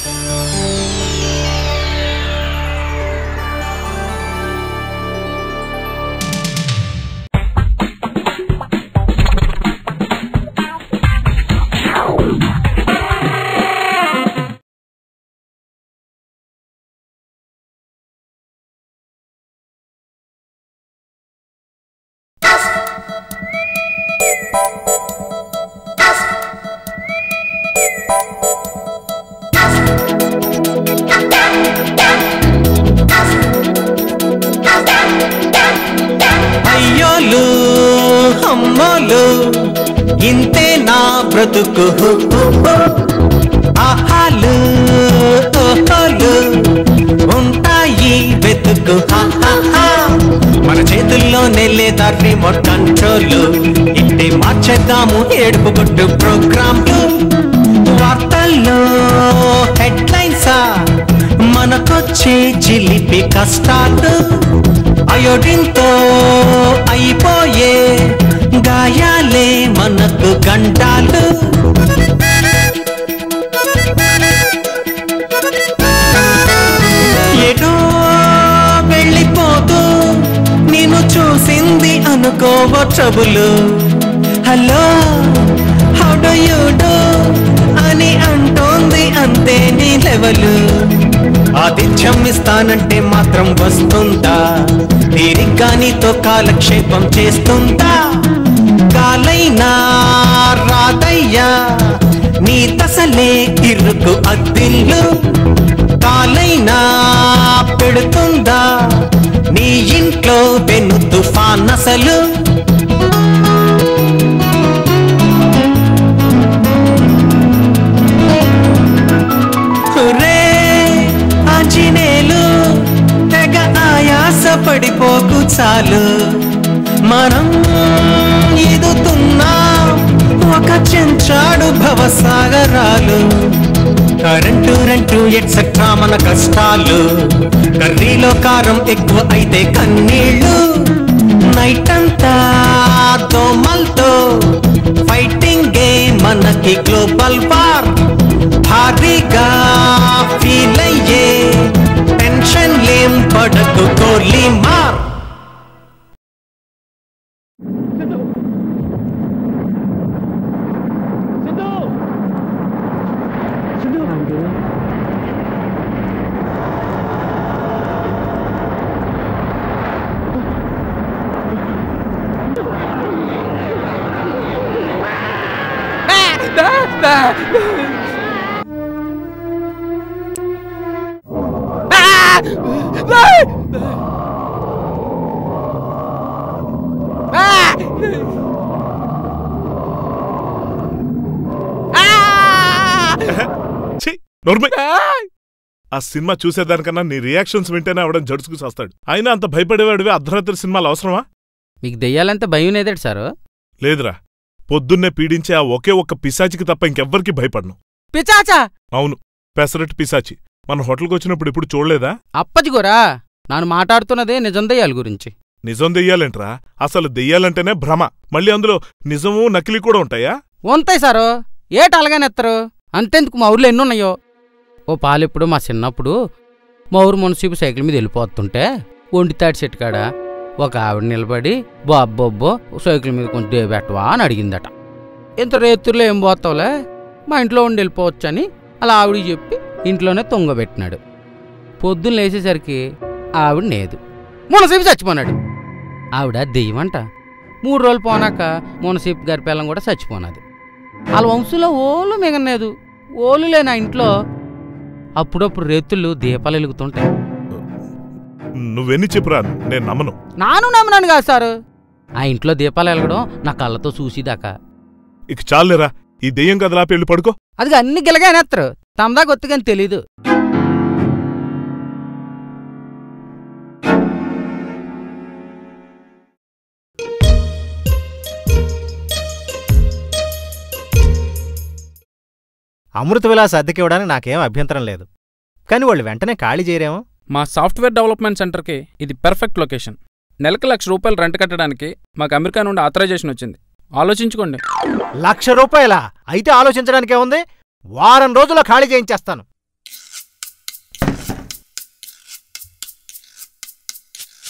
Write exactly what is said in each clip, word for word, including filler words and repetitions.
అయ్యోలు అమ్మోలు ఇంతే నా బ్రతుకు ఆహాలు ఓహోలు ఉంటాయి వెతుకు మన చేతుల్లోనే లేదా రిమోట్ కంట్రోల్ ఇంటే మార్చేద్దాము ఏడుపు కొట్టు ప్రోగ్రాంలు వార్తల్లో హెడ్లైన్సా మనకొచ్చే చిలిపి కష్టాలు అయోడిన్తో అయిపోయే గాయాలే మనకు గంటాలు ఎటో వెళ్ళిపోతూ నేను చూసింది అనుకోవ trouble hello how do you do అని అంటోంది అంతే నీ లెవెలు ఆతిథ్యం ఇస్తానంటే మాత్రం వస్తుందా తీరిగ్గా నీతో కాలక్షేపం చేస్తుందా కాలైనా రాదయ్యా నీ తసలే ఇరుకు అద్దిల్లు కాలైనా పెడుతుందా నీ ఇంట్లో వెను తుఫాన్ అసలు ఆంజనేయులు తెగ ఆయాస పడిపోకు చాలు మనం ఈదుతున్నాం ఒక చెంచాడు భవసాగరాలు కరెంటు రెంటు ఎట్సెట్రా మన కష్టాలు కర్రీలో కారం ఎక్కువ అయితే కన్నీళ్ళు నైట్ అంతా దోమల్తో ఫైటింగ్ గే మనకి గ్లోబల్ వార్ భారీగా ఫీల్ అయ్యే టెన్షన్ లేం పడకు కోర్లీ మార్ ఆ సినిమా చూసేదానికన్నా నీ రియాక్షన్స్ వింటేనే అవడం జడుసుకు చేస్తాడు. అయినా అంత భయపడేవాడివి అర్ధరాత్రి సినిమాలు అవసరమా? మీకు దెయ్యాలంత భయం లేదేటి సారు? లేదురా, పొద్దున్నే పీడించే ఆ ఒకే ఒక్క పిశాచికి తప్ప ఇంకెవ్వరికి భయపడను. పిశాచా? అవును, పెసరట్ పిశాచి. మన హోటల్కి వచ్చినప్పుడు ఇప్పుడు చూడలేదా? అప్పజిగోరా, నాను మాట్లాడుతున్నదే నిజం దెయ్యాల గురించి. నిజం దెయ్యాలేంట్రా? అసలు దెయ్యాలంటేనే భ్రమ. మళ్ళీ అందులో నిజమూ నకిలీ కూడా ఉంటాయా? ఉంటాయి సారు, ఏట అలాగనేత్తరు. అంతెందుకు మా ఊర్లో ఎన్నున్నాయో. ఓ పాలెప్పుడు మా చిన్నప్పుడు మా ఊరు మున్సిపు సైకిల్ మీద వెళ్ళిపోతుంటే ఒంటితాటి చెట్టు కాడ ఒక ఆవిడ నిలబడి బాబ్బొబ్బో సైకిల్ మీద కొంచెం దేబెట్టవా అని అడిగిందట. ఇంత రేతుర్లో ఏం పోతావులే, మా ఇంట్లో ఉండి వెళ్ళిపోవచ్చని అలా ఆవిడికి చెప్పి ఇంట్లోనే తొంగబెట్టినాడు. పొద్దున్న లేచేసరికి ఆవిడ లేదు, మునసీపు చచ్చిపోనాడు. ఆవిడ దెయ్యమంట. మూడు రోజులు పోనాక మునసీపు గారి పిల్లం కూడా చచ్చిపోనాది. వాళ్ళ వంశంలో ఓలు మిగలేదు. ఓలు లేని ఆ ఇంట్లో అప్పుడప్పుడు రేతుళ్ళు దీపాలు వెలుగుతుంటాయి. నువ్వెన్ని చెప్పురా, నేను నమ్మను. నాను నమ్మనాను కాదు సారు, ఆ ఇంట్లో దీపాలు వెలగడం నా కళ్ళతో చూసిదాకా. ఇక చాలేరా, ఈ దెయ్యం కదలా పెళ్లి పడుకో. అది అన్ని గిలగానేస్తారు, తమదా గొత్తుగాని తెలీదు. అమృత విలాస్ అద్దెకివ్వడానికి నాకేం అభ్యంతరం లేదు, కానీ వాళ్ళు వెంటనే ఖాళీ చేయరేమో. మా సాఫ్ట్వేర్ డెవలప్మెంట్ సెంటర్కి ఇది పెర్ఫెక్ట్ లొకేషన్. నెలకు లక్ష రూపాయలు రెంట్ కట్టడానికి మాకు అమెరికా నుండి ఆథరైజేషన్ వచ్చింది. ఆలోచించుకోండి. లక్ష రూపాయలా? అయితే ఆలోచించడానికే ఉంది, వారం రోజుల్లో ఖాళీ చేయించేస్తాను.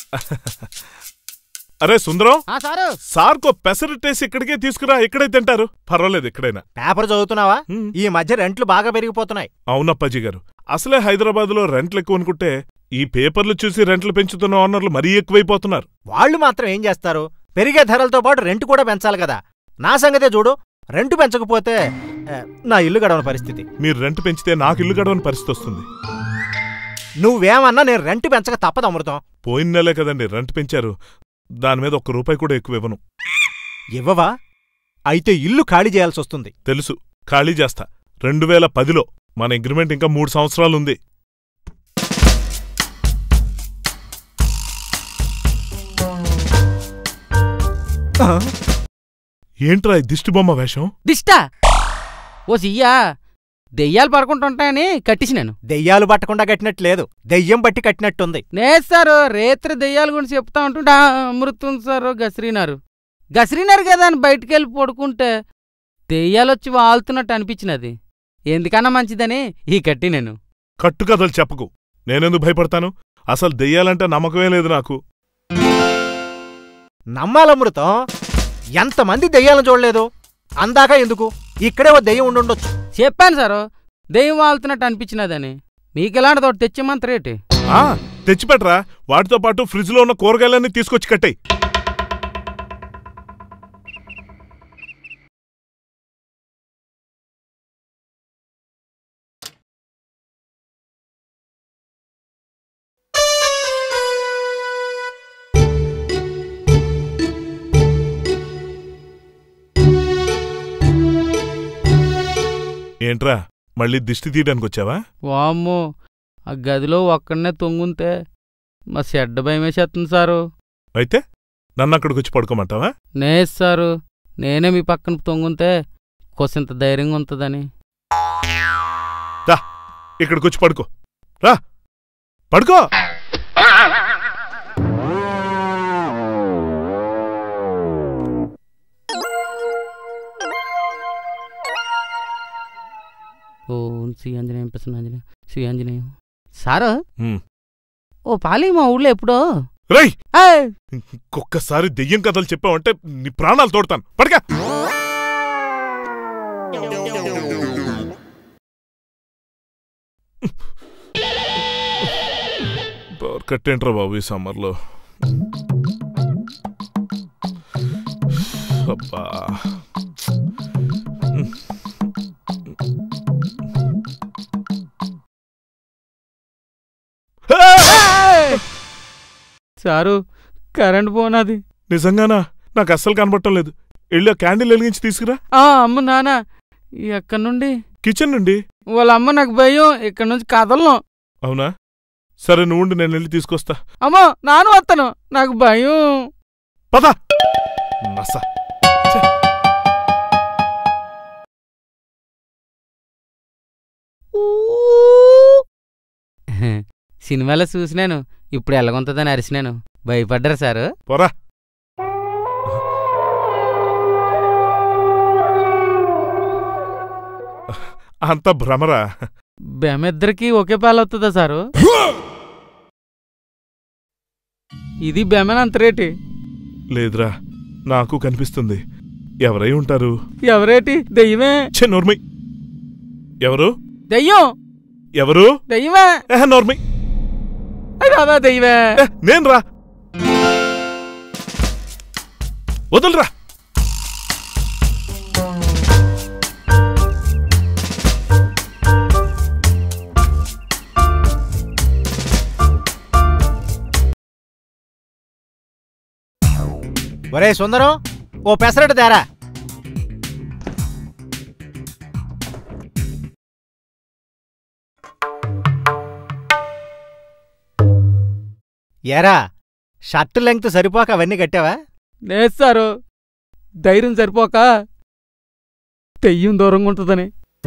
అరే సుందరం, ఆ సారు సార్కో పెసరట్టేసి ఇక్కడికే తీసుకురా, ఇక్కడే తింటారు. పర్వాలేదు ఎక్కడైనా. పేపర్ చదువుతున్నావా? ఈ మధ్య రెంట్లు బాగా పెరిగిపోతున్నాయి. అవునప్పాజీ గారు, అసలే హైదరాబాద్ లో రెంట్లు ఎక్కువ అనుకుంటే ఈ పేపర్లు చూసి రెంట్లు పెంచుతున్న ఓనర్లు మరీ ఎక్కువైపోతున్నారు. వాళ్ళు మాత్రం ఏం చేస్తారు? పెరిగే ధరలతో పాటు రెంట్ కూడా పెంచాలి కదా. నా సంగతే చూడు, రెంటు పెంచకపోతే నా ఇల్లు గడవని పరిస్థితి. మీరు రెంట్ పెంచితే నాకు ఇల్లు గడవని పరిస్థితి వస్తుంది. నువ్వేమన్నా నేను రెంట్ పెంచక తప్పదు అమృతం. పోయిన నెలే కదండి రెంట్ పెంచారు, దాని మీద ఒక్క రూపాయి కూడా ఎక్కువ ఇవ్వను. ఇవ్వవా? అయితే ఇల్లు ఖాళీ చేయాల్సి వస్తుంది. తెలుసు, ఖాళీ చేస్తా. రెండు వేల పదిలో మన అగ్రిమెంట్ ఇంకా మూడు సంవత్సరాలుంది. ఏంట్రా దిష్టి బొమ్మ వేషం? దిష్టా ఓ సియ్యా, దెయ్యాలు పడుకుంటుంటాయని కట్టిసి నేను. దెయ్యాలు పట్టకుండా కట్టినట్లేదు, దెయ్యం బట్టి కట్టినట్టుంది. లేదు సారు, రేత్రి దెయ్యాల గురించి చెప్తా ఉంటుంటే అమృతం సారు గసిరినారు గసిరినారు కదా అని బయటికెళ్ళి పడుకుంటే దెయ్యాలొచ్చి వాళ్తున్నట్టు అనిపించినది. ఎందుకన్నా మంచిదని ఈ కట్టి నేను. కట్టుకథలు చెప్పకు, నేనెందుకు భయపడతాను? అసలు దెయ్యాలంటే నమ్మకమే లేదు నాకు. నమ్మాలమృతం, ఎంతమంది దెయ్యాలను చూడలేదు. అందాక ఎందుకు, ఇక్కడే ఓ దెయ్యం ఉండుండొచ్చు. చెప్పాను సారు, దెయ్యం వాళ్తున్నట్టు అనిపించినదని. మీకెలాంటి తోటి తెచ్చేమంత రేటు తెచ్చిపెట్రా, వాటితో పాటు ఫ్రిడ్జ్ లో ఉన్న కూరగాయలన్నీ తీసుకొచ్చి కట్టాయి. ఏంట్రా మళ్ళీ దిష్టి తీయడానికి వచ్చావా? వామ్మో, ఆ గదిలో ఒక్కడనే తొంగుంటే మా చెడ్డ భయమేసేస్తుంది సారు. అయితే నన్ను అక్కడికి వచ్చి పడుకోమంటావా? నేస్ సారు, నేనే మీ పక్కన తొంగుంటే కొసింత ధైర్యంగా ఉంటుందని. రా ఇక్కడికి వచ్చి పడుకో, రా పడుకో. ఓం శ్రీ ఆంజనేయం ప్రసన్న ఆంజనేయం శ్రీ ఆంజనేయం. సారు ఓ పాలి మా ఊళ్ళో ఎప్పుడో. రై, ఇంకొక్కసారి దెయ్యం కథలు చెప్పావంటే నీ ప్రాణాలు తోడతాను. పడక పవర్ కట్టేంట్రా బాబు ఈ సమ్మర్లో. అబ్బా, సారు కరెంట్ పోనాది. నిజంగానా? నాకు అస్సలు కనబడటం లేదు. వెళ్ళి క్యాండిల్ వెలిగించి తీసుకురా. ఆ అమ్మ నాన్న ఎక్కడి నుండి? కిచెన్ నుండి. వాళ్ళ అమ్మ నాకు భయం, ఇక్కడి నుంచి కదలను. అవునా? సరే నువ్వుండి, నేను వెళ్ళి తీసుకొస్తా. అమ్మో నాను వస్తాను, నాకు భయం. పద. నస సినిమాలో చూసినాను, ఇప్పుడు ఎలాగుంటుందని అరిసినాను. భయపడ్డారు సారు? పోరా. అంత భ్రమరా? బెమిద్దరికి ఒకే పాలవుతుందా సారు? ఇది బెమనంత రేటి లేదురా, నాకు కనిపిస్తుంది. ఎవరై ఉంటారు? ఎవరేటి? దెయ్యమే. నోర్మై. ఎవరు? దెయ్యం. ఎవరు? దెయ్యమే. నోర్మై. రాదా దెయ్యమే. నేను రా, వదలరా. ఒరే సుందరం, ఓ పెసరట్టు తేరా. ఏరా, షర్టు లెంగ్త్ సరిపోక అవన్నీ కట్టావా? నేస్తారు, ధైర్యం సరిపోక దెయ్యం దూరంగా ఉంటుందని.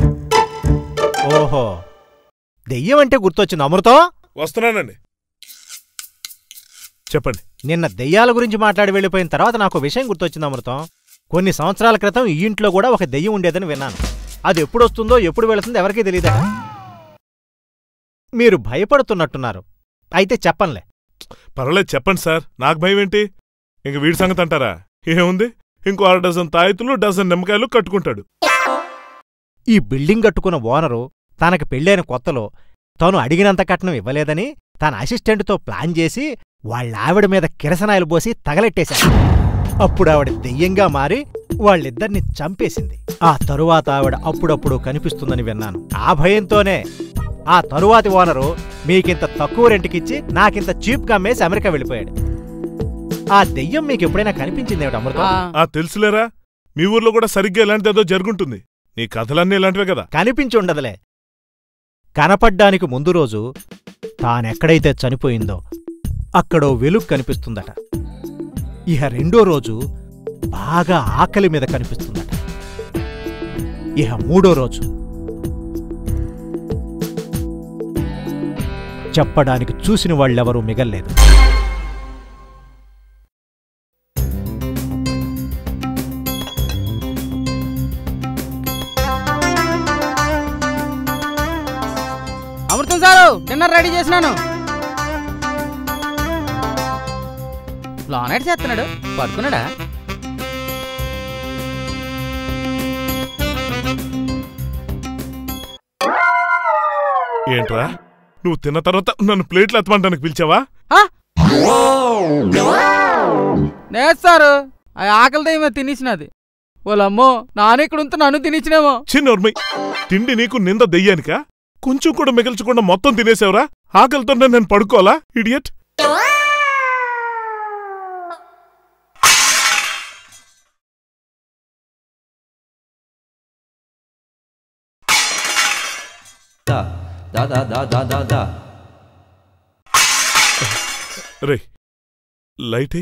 ఓహో, దెయ్యం అంటే గుర్తొచ్చింది అమృతం. వస్తున్నానండి, చెప్పండి. నిన్న దెయ్యాల గురించి మాట్లాడి వెళ్ళిపోయిన తర్వాత నాకు విషయం గుర్తొచ్చింది అమృతం. కొన్ని సంవత్సరాల క్రితం ఈ ఇంట్లో కూడా ఒక దెయ్యం ఉండేదని విన్నాను. అది ఎప్పుడొస్తుందో ఎప్పుడు వెళుతుందో ఎవరికీ తెలియదా? మీరు భయపడుతున్నట్టున్నారు. అయితే చెప్పంలే, పర్వాలేదు చెప్పండి సార్, నాకు భయం ఏంటి? ఇంక వీడి సంగతి అంటారా? ఏముంది, ఇంకో అర డజన్ తాయెత్తులు డజన్ నిమ్మకాయలు కట్టుకుంటాడు. ఈ బిల్డింగ్ కట్టుకున్న ఓనరు తనకు పెళ్ళైన కొత్తలో తను అడిగినంత కట్నం ఇవ్వలేదని తన అసిస్టెంట్తో ప్లాన్ చేసి వాళ్ళావిడ మీద కిరసనాయలు పోసి తగలెట్టేశాడు. అప్పుడావిడ దెయ్యంగా మారి వాళ్ళిద్దరిని చంపేసింది. ఆ తరువాత ఆవిడ అప్పుడప్పుడు కనిపిస్తుందని విన్నాను. ఆ భయంతోనే ఆ తరువాతి ఓనరు మీకింత తక్కువ రెంట్కిచ్చి నాకింత చీప్గా అమ్మేసి అమెరికా వెళ్ళిపోయాడు. ఆ దెయ్యం మీకెప్పుడైనా కనిపించిందేమిటి అమృతం? ఆ తెలుసులేరా, మీ ఊర్లో కూడా సరిగ్గా ఇలాంటిదేదో జరుగుంటుంది. నీ కథలన్నీ ఇలాంటివే కదా. కనిపించి ఉండదులే. కనపడ్డానికి ముందు రోజు తానెక్కడైతే చనిపోయిందో అక్కడో వెలుగు కనిపిస్తుందట. ఇహ రెండో రోజు బాగా ఆకలి మీద కనిపిస్తుందట. ఇహ మూడో రోజు చెప్పడానికి చూసిన వాళ్ళెవరూ మిగల్లేదు. అమృతం సారు, డిన్నర్ రెడీ చేసినాను. లోనైట్ చేస్తున్నాడు, పడుకున్నాడా? ఏంట్రా, నువ్వు తిన్న తర్వాత నన్ను ప్లేట్లు ఎత్తమంటానికి పిలిచావా? లేదు సారు, ఆ ఆకలి దయ్యమే తినేసినది. వాళ్ళమ్మో, నానెక్కడ ఉంటే నన్ను తినేసినేమో. చిన్నోర్మై, తిండి నీకు నింద దెయ్యానికా? కొంచెం కూడా మిగల్చకుండా మొత్తం తినేసావురా. ఆకలితో నేను పడుకోవాలా ఇడియట్? రే లైట్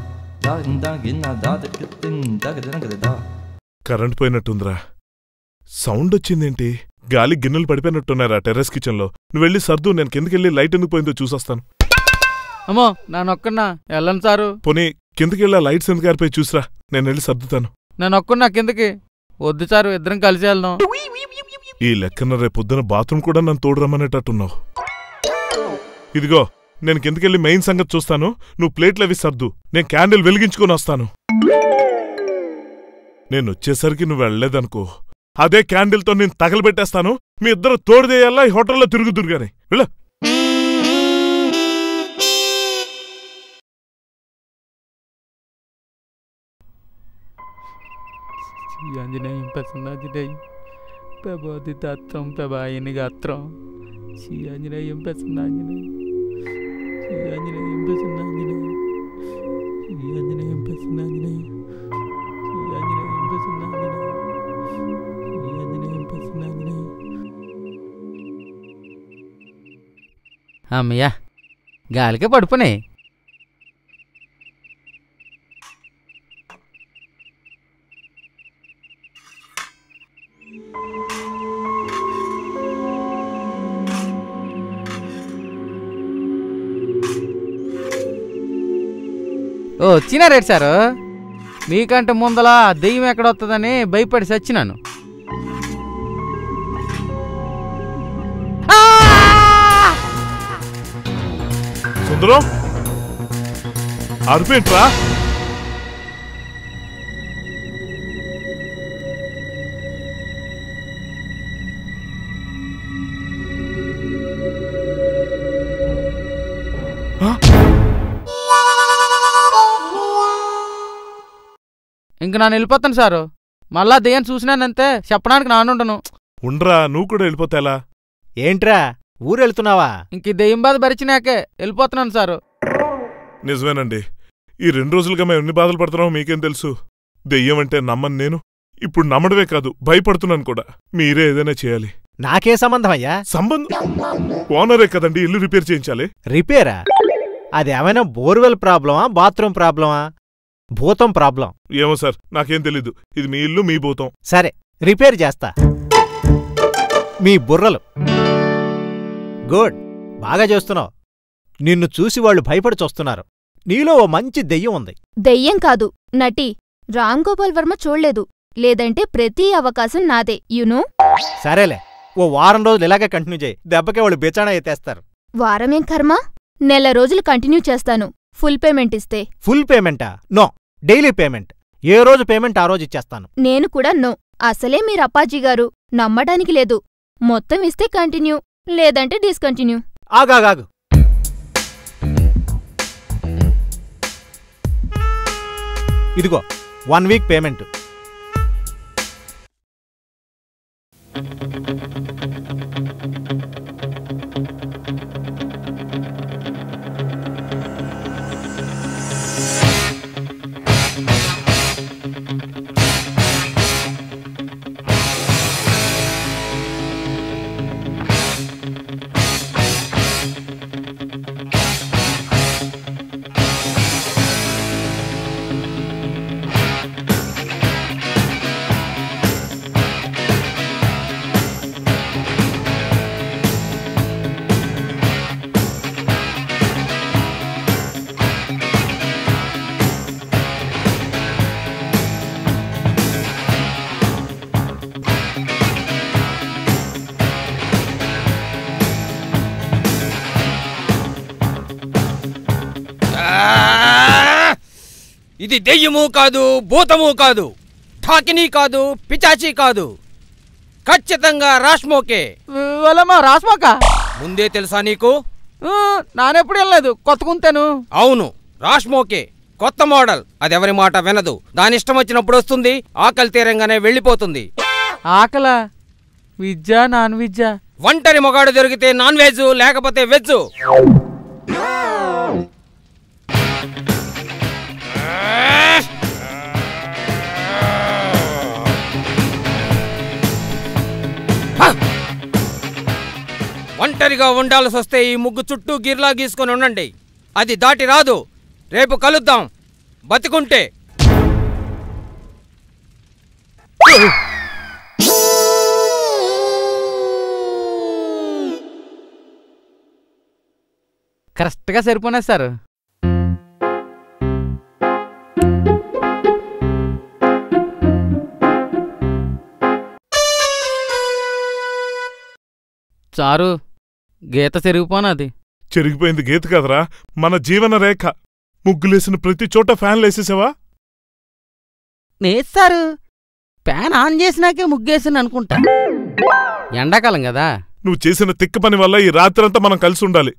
కరెంట్ పోయినట్టుందిరా. సౌండ్ వచ్చిందేంటి? గాలి గిన్నెలు పడిపోయినట్టున్నారా టెర్రస్ కిచెన్ లో? నువ్వు వెళ్ళి సర్దు, నేను కిందకెళ్ళి లైట్ ఎందుకు పోయిందో చూసొస్తాను. అమ్మో, నానొక్కన్నా వెళ్ళను సారు. పోనీ కిందకెళ్ళి లైట్స్ ఎందుకు ఆరిపోయి చూసిరా, నేను వెళ్ళి సర్దుతాను. నేనొక్కన్నా కిందకి వద్దు సారు, ఇద్దరం కలిసి వెళ్దాం. ఈ లెక్కన రేపొద్దున బాత్రూమ్ కూడా నన్ను తోడు రమ్మనేటట్టున్నావు. ఇదిగో, నేను కిందకెళ్ళి మెయిన్ సంగతి చూస్తాను, నువ్వు ప్లేట్లు అవి సర్దు. నేను క్యాండిల్ వెలిగించుకొని వస్తాను. నేను వచ్చేసరికి నువ్వు వెళ్ళలేదనుకో, అదే క్యాండిల్తో నేను తగలబెట్టేస్తాను. మీ ఇద్దరు తోడుదేయాలా ఈ హోటల్లో తిరుగుదురుగానే. వెళ్ళ. ఆంజనేయం ప్రసన్నాంజనేయం ప్రభోదితాత్రం ప్రభాయని గాత్రం శ్రీ ఆంజనేయం ప్రసన్నాంజనేయం శ్రీ ఆంజనేయం ప్రసన్నాంజనేయం శ్రీ ఆంజనేయం ప్రసన్నాంజనేయం శ్రీ ఆంజనేయం ప్రసన్నాంజనేయం శ్రీ ఆంజనేయం ప్రసన్నాంజనేయం. అమ్మయ్యా, గాలికే పడుకునే. ఓ వచ్చినారేటి సారు, మీకంటే ముందల దెయ్యం ఎక్కడొస్తుందని భయపడి చచ్చినాను. సుందరం అర్పేంట్రా? ఇంక నేను వెళ్ళిపోతాను సారు. మళ్ళా దెయ్యం చూసినానంతే చెప్పడానికి నానుండను. ఉండ్రా, నువ్వు కూడా వెళ్ళిపోతేలా? ఏంట్రా ఊరెళ్తున్నావా? ఇంక ఈ దెయ్యం బాధ భరిచినాకే వెళ్ళిపోతున్నాను సారు. నిజమేనండి, ఈ రెండు రోజులుగా మేము ఎన్ని బాధలు పడుతున్నామో మీకేం తెలుసు. దెయ్యం అంటే నమ్మను నేను, ఇప్పుడు నమ్మడమే కాదు భయపడుతున్నాను కూడా. మీరే ఏదైనా చేయాలి. నాకే సంబంధం అయ్యా? సంబంధం ఓనరే కదండి, ఇల్లు రిపేర్ చేయించాలి. రిపేరా? అది ఏమైనా బోర్వెల్ ప్రాబ్లమా, బాత్రూమ్ ప్రాబ్లమా, భూతం ప్రాబ్లం? ఏమో సార్, నాకేం తెలీదు. ఇది మీ ఇల్లు, మీ భూతం. సరే, రిపేర్ చేస్తా. మీ బుర్రలు గుడ్, బాగా చేస్తున్నావు. నిన్ను చూసి వాళ్ళు భయపడి చూస్తున్నారు. నీలో ఓ మంచి దెయ్యం ఉంది. దెయ్యం కాదు, నటి. రామ్ గోపాల్ వర్మ చూడలేదు, లేదంటే ప్రతి అవకాశం నాదే. యునో. సరేలే, ఓ వారం రోజులు ఇలాగే కంటిన్యూ చేయి. దెబ్బకే వాళ్ళు బెచానా ఎత్తేస్తారు. వారమేం కర్మ, నెల రోజులు కంటిన్యూ చేస్తాను ఫుల్ పేమెంట్ ఇస్తే. ఫుల్ పేమెంటా? No, daily payment. ఏ రోజు పేమెంట్ ఆ రోజు ఇచ్చేస్తాను. నేను కూడా నో. అసలే మీరు అప్పాజీగారు, నమ్మడానికి లేదు. మొత్తం ఇస్తే కంటిన్యూ, లేదంటే డిస్కంటిన్యూ. ఆగాగాగు. ఇదిగో వన్ వీక్ పేమెంట్. ఇది దెయ్యము కాదు, భూతము కాదు, ఠాకినీ కాదు, పిచాచి కాదు, ఖచ్చితంగా రాష్మోకే. రాస్మోక ముందే తెలుసా నీకు? నానెప్పుడు వెళ్ళలేదు, కొత్త కుంతాను. అవును, రాష్మోకే కొత్త మోడల్. అదెవరి మాట వినదు, దాని ఇష్టం వచ్చినప్పుడు వస్తుంది, ఆకలి తీరంగానే వెళ్ళిపోతుంది. ఆకల విద్య నాన్ విద్య. ఒంటరి మొగాడు దొరికితే నాన్ వెజ్, లేకపోతే వెజ్. ఒంటరిగా ఉండాల్సి వస్తే ఈ ముగ్గు చుట్టూ గిర్లా గీసుకొని ఉండండి. అది దాటి రాదు. రేపు కలుద్దాం బతికుంటే. కరెక్ట్గా సరిపోయినా సార్. చారు గీత చెరిగిపోనాది. చెరిగిపోయింది గీత కదరా, మన జీవన రేఖ. ముగ్గులేసిన ప్రతి చోట ఫ్యాన్లేసేసావా? నేస్తారు ఫ్యాన్ ఆన్ చేసినాకే ముగ్గేసాను అనుకుంటా. ఎండాకాలం కదా. నువ్వు చేసిన తిక్క పని వల్ల ఈ రాత్రంతా మనం కలిసి ఉండాలి.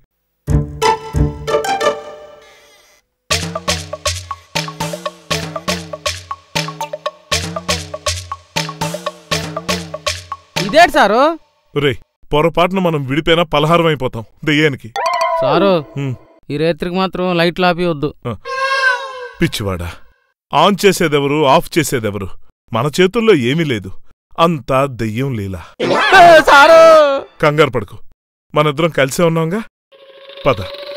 ఇదేంటి సారు? రే, పొరపాటున మనం విడిపోయినా పలహారం అయిపోతాం దెయ్యానికి. సారు ఈ రేత్రికి మాత్రం లైట్లు ఆపి వద్దు. పిచ్చివాడా, ఆన్ చేసేదెవరు, ఆఫ్ చేసేదెవరు? మన చేతుల్లో ఏమీ లేదు, అంతా దెయ్యం లీలా. కంగారు పడుకు, మనిద్దరం కలిసే ఉన్నాంగా. పద.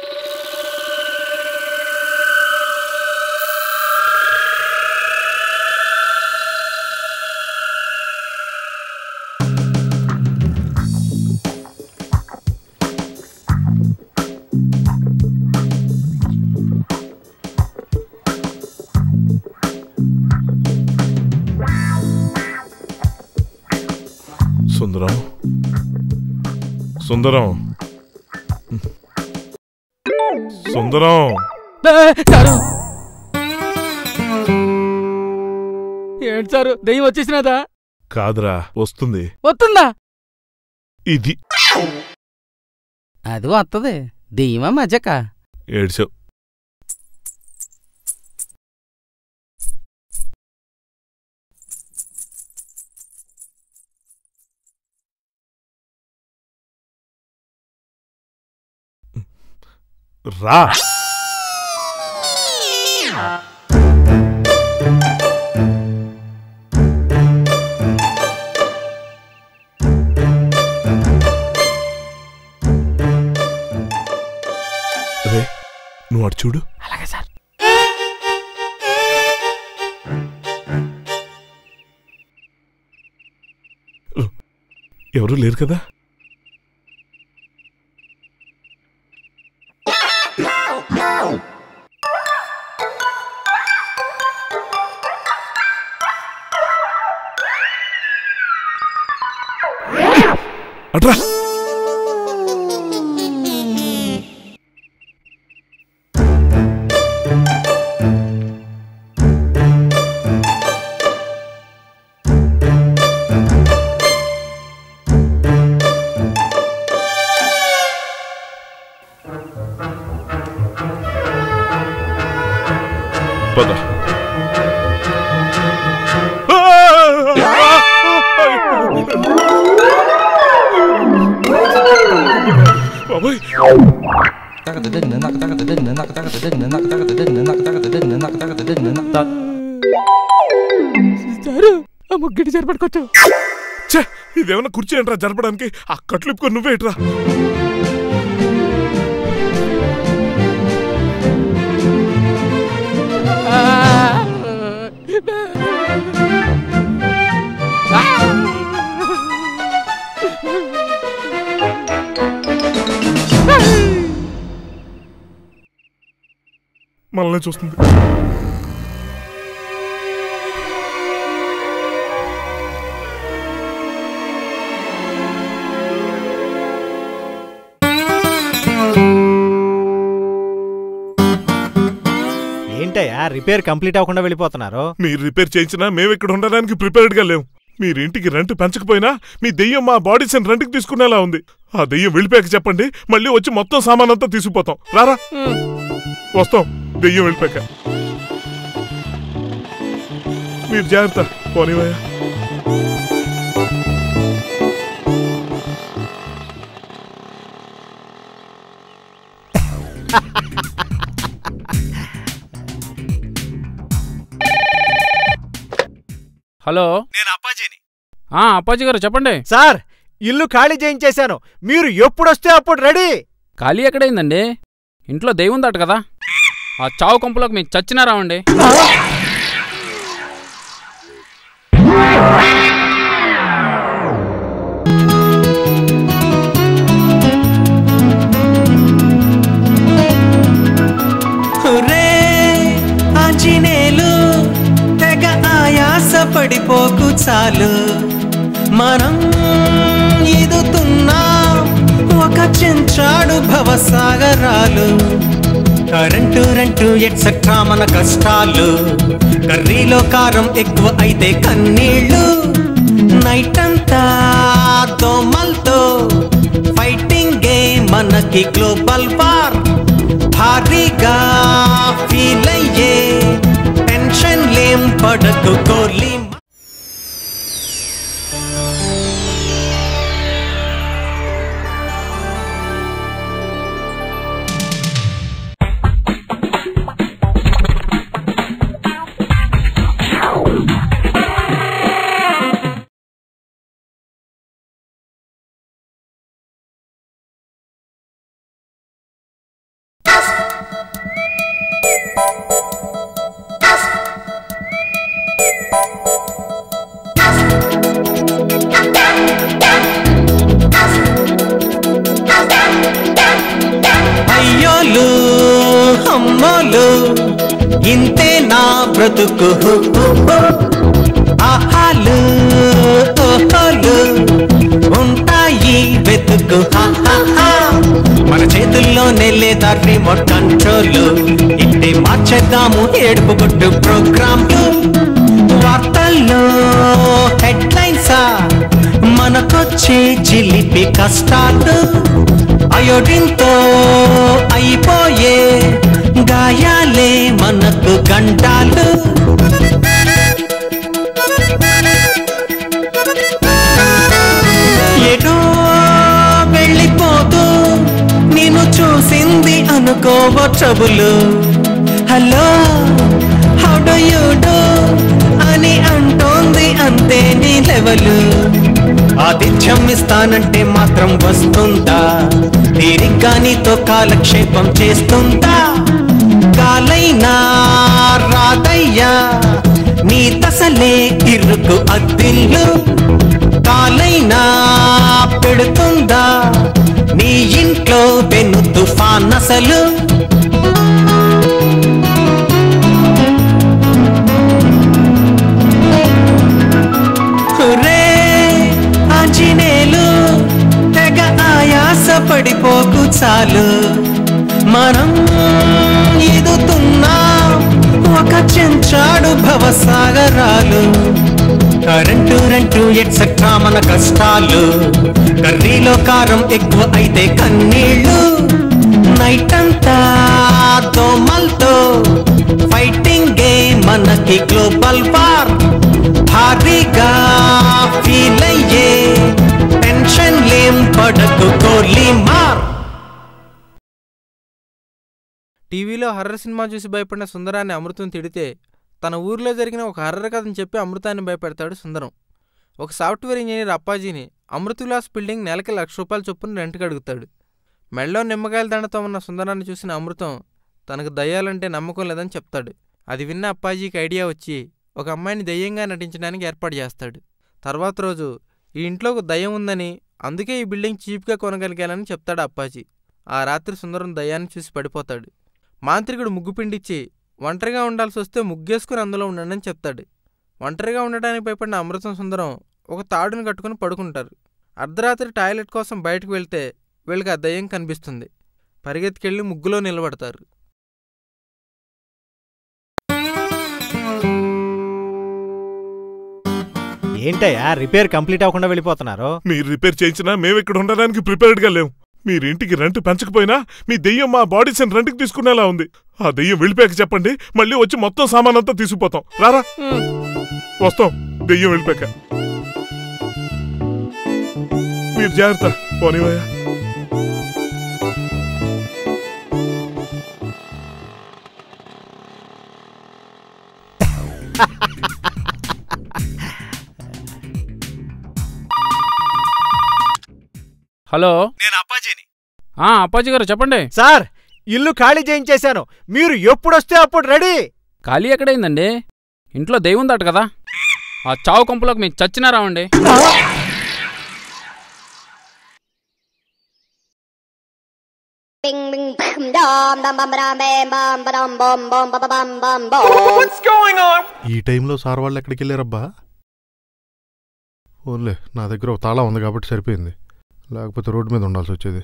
సుందరం, సుందరం, సుందరం. ఏంటి సారు, దెయ్యం వచ్చేసినదా? కాదురా, వస్తుంది. వస్తుందా? ఇది అది వస్తుంది. దెయ్యమా మజక? ఏడ్చావు. రా. రే, నువ్వు అటు చూడు. అలాగే సార్. ఎవరూ లేరు కదా? అట్రా. పద. బాబోయ్ ఆ ముగ్గుటి జరపడుకోవచ్చు. ఛే, ఇదేమన్నా కుర్చీ ఏంట్రా జరపడానికి? ఆ కట్లు ఇప్పుకొని నువ్వేట్రా? మనల్ని చూస్తుంది. ఏంటయ్యా రిపేర్ కంప్లీట్ అవ్వకుండా వెళ్ళిపోతున్నారు? మీరు రిపేర్ చేయించినా మేము ఇక్కడ ఉండడానికి ప్రిపేర్డ్ గా లేవు. మీరింటికి రెంట్ పెంచకపోయినా మీ దెయ్యం మా బాడీస్ రెంట్కి తీసుకునేలా ఉంది. ఆ దెయ్యం వెళ్ళిపోయాక చెప్పండి, మళ్ళీ వచ్చి మొత్తం సామాన్ అంతా తీసుకుపోతాం. రారా, వస్తాం. దెయ్యం వెళ్ళిపోయాక మీరు జాగ్రత్త. పోనీవయ్యా. హలో, నేను అప్పాజీని. ఆ అప్పాజీ గారు చెప్పండి. సార్, ఇల్లు ఖాళీ చేయించేశాను. మీరు ఎప్పుడొస్తే అప్పుడు రెడీ. ఖాళీ ఎక్కడైందండి? ఇంట్లో దెయ్యం ఉందట కదా. ఆ చావు కొంపులోకి మీరు చచ్చినా రావండి. పడిపోకు చాలు, మనం ఈదుతున్నాం ఒక చెంచాడు భవసాగరాలు. కరెంటు రెంటు ఎట్సెట్రా మన కష్టాలు. కర్రీలో కారం ఎక్కువ అయితే కన్నీళ్ళు. నైట్ అంతా దోమల్తో ఫైటింగ్ గేమ్ మనకి గ్లోబల్ వార్. భారీగా ఫీల్ అయ్యే టెన్షన్ లేం పడకు కోర్లీ. అయ్యోలు అమ్మోలు ఇంతే నా బ్రతుకు. ఆహాలు ఓహోలు ఉంటాయి వెతుకు. మన చేతుల్లోనే లేదా రిమోట్ కంట్రోల్. ఇంటే మార్చేద్దాము ఏడుపు కొట్టు ప్రోగ్రాంలు. వార్తల్లో హెడ్లైన్సా మనకొచ్చే చిలిపి కష్టాలు. అయోడిన్తో అయిపోయే గాయాలే మనకు గంటాలు. ఎటో వెళ్ళిపోతూ నేను చూసింది అనుకోవ trouble. Hello how do you do అని అంటోంది అంతే నీ లెవెలు. ఆతిథ్యం ఇస్తానంటే మాత్రం వస్తుందా? తీరిగ్గా నీతో కాలక్షేపం చేస్తుందా? కాలైనా రాదయ్యా నీ తసలే ఇరుకు అద్దిల్లు. కాలైనా పెడుతుందా నీ ఇంట్లో వెను తుఫాన్ అసలు. ఆంజనేయులు తెగ ఆయాస పడిపోకు చాలు, మనం ఈదుతున్నాం ఒక చెంచాడు భవసాగరాలు. కరెంటు రెంటు ఎట్సెట్రా మన కష్టాలు. కర్రీలో కారం ఎక్కువ అయితే కన్నీళ్ళు. నైట్ అంతా దోమల్తో ఫైటింగ్ గే ఈ గ్లోబల్ వార్ భారీగా ఫీల్ అయ్యే టెన్షన్ లేం పడకు కోర్లీ మార్. టీవీలో హర్రర్ సినిమా చూసి భయపడిన సుందరాన్ని అమృతం తిడితే తన ఊరిలో జరిగిన ఒక హర్రర్ కథను చెప్పి అమృతాన్ని భయపెడతాడు సుందరం. ఒక సాఫ్ట్వేర్ ఇంజనీర్ అప్పాజీని అమృత్ విలాస్ బిల్డింగ్ నెలకి లక్ష రూపాయల చొప్పున రెంట్కి అడుగుతాడు. మెళ్ళో నిమ్మకాయల దండతో ఉన్న సుందరాన్ని చూసిన అమృతం తనకు దయ్యాలంటే నమ్మకం లేదని చెప్తాడు. అది విన్న అప్పాజీకి ఐడియా వచ్చి ఒక అమ్మాయిని దయ్యంగా నటించడానికి ఏర్పాటు చేస్తాడు. తర్వాత రోజు ఈ ఇంట్లో ఒక దయ్యం ఉందని, అందుకే ఈ బిల్డింగ్ చీప్గా కొనగలిగానని చెప్తాడు అప్పాజీ. ఆ రాత్రి సుందరం దయ్యాన్ని చూసి పడిపోతాడు. మాంత్రికుడు ముగ్గు పిండిచ్చి ఒంటరిగా ఉండాల్సి వస్తే ముగ్గేసుకుని అందులో ఉండండి అని చెప్తాడు. ఒంటరిగా ఉండడానికి భయపడిన అమృతం సుందరం ఒక తాడుని కట్టుకుని పడుకుంటారు. అర్ధరాత్రి టాయిలెట్ కోసం బయటకు వెళ్తే వీళ్ళకి ఆ దయ్యం కనిపిస్తుంది. పరిగెత్తికెళ్ళి ముగ్గులో నిలబడతారు. ఏంటయ్యా రిపేర్ కంప్లీట్ అవ్వకుండా వెళ్ళిపోతున్నారు? మీరు రిపేర్ చేయించినా మేము ఇక్కడ ఉండడానికి ప్రిపేర్డ్గా లేవు. మీరింటికి రెంట్ పెంచకపోయినా మీ దెయ్యం మా బాడీస్ని రెంట్కి తీసుకునేలా ఉంది. ఆ దెయ్యం వెళ్ళిపోయాక చెప్పండి, మళ్ళీ వచ్చి మొత్తం సామాన్ అంతా తీసుకుపోతాం. రారా, వస్తాం. దెయ్యం వెళ్ళిపోయాక మీరు జాగ్రత్త. పోనీవయ్యా. హలో, నేను అప్పాజీని. ఆ అప్పాజీ గారు చెప్పండి. సార్, ఇల్లు ఖాళీ చేయించేశాను. మీరు ఎప్పుడొస్తే అప్పుడు రెడీ. ఖాళీ ఎక్కడైందండి? ఇంట్లో దెయ్యం ఉందట కదా. ఆ చావు కొంపలోకి మీకు చచ్చినా రావండి. ఈ టైంలో సార్ వాళ్ళు ఎక్కడికి వెళ్ళారబ్బా? ఓన్లే నా దగ్గర ఒక తాళం ఉంది కాబట్టి సరిపోయింది, లేకపోతే రోడ్డు మీద ఉండాల్సి వచ్చేది.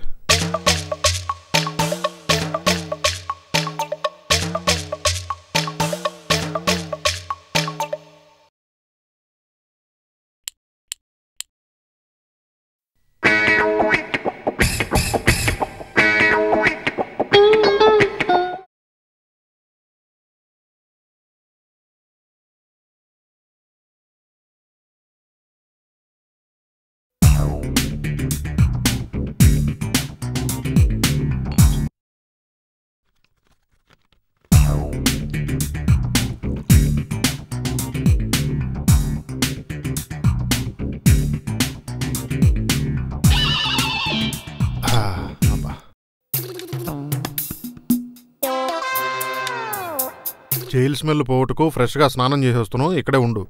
జైలు స్మెల్ పోగొట్టుకు ఫ్రెష్గా స్నానం చేసేస్తున్నావు, ఇక్కడే ఉండు.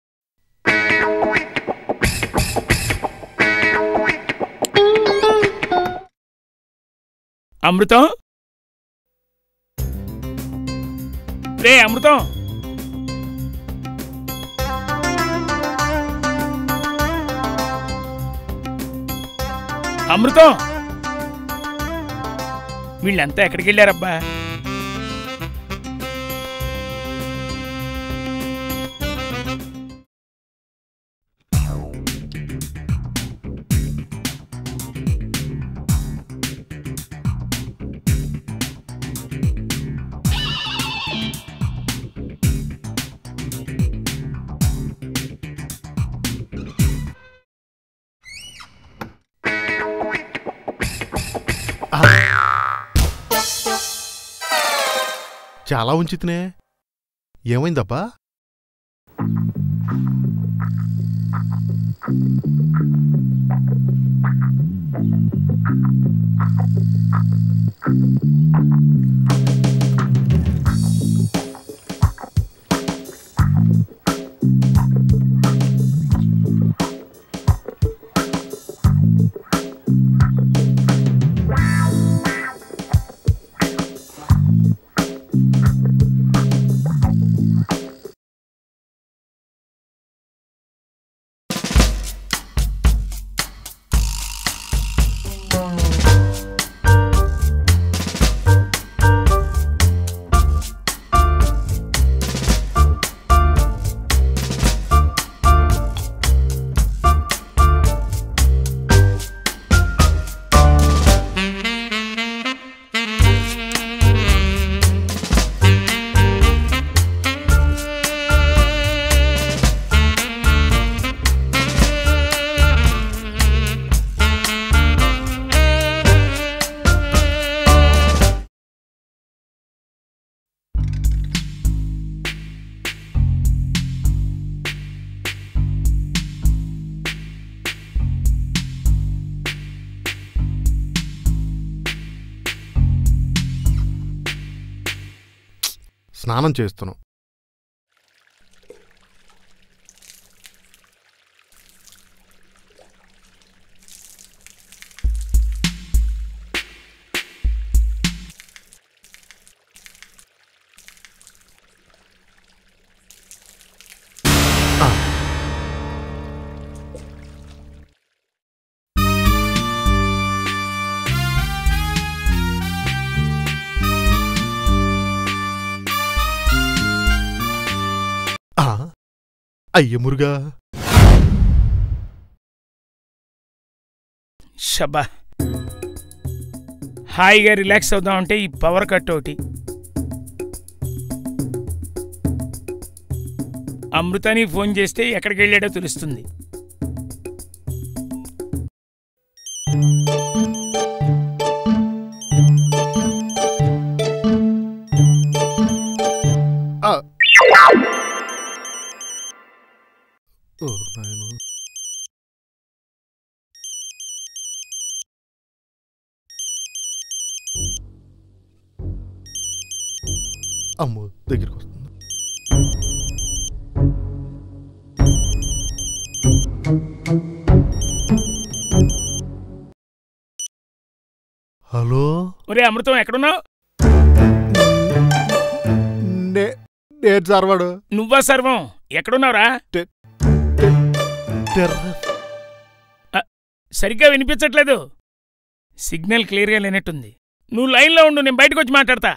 అమృతం, రే అమృతం, అమృతం, వీళ్ళంతా ఎక్కడికి వెళ్ళారబ్బా? చాలా ఉంచితేనే ఏమైందబ్బా? స్నానం చేస్తున్నాం. అయ్య మురుగా. షబా, హాయిగా రిలాక్స్ అవుదామంటే ఈ పవర్ కట్ ఒకటి. అమృతాని ఫోన్ చేస్తే ఎక్కడికి వెళ్ళాడో తెలుస్తుంది. అమ్మో, దగ్గరికి వస్తుంది. హలో, ఒరే అమృతం, ఎక్కడున్నావు? నేను సర్వాడు. నువ్వా సర్వం? ఎక్కడున్నావురా? సరిగ్గా వినిపించట్లేదు. సిగ్నల్ క్లియర్గా లేనట్టుంది. నువ్వు లైన్లో ఉండు, నేను బయటకు వచ్చి మాట్లాడతా.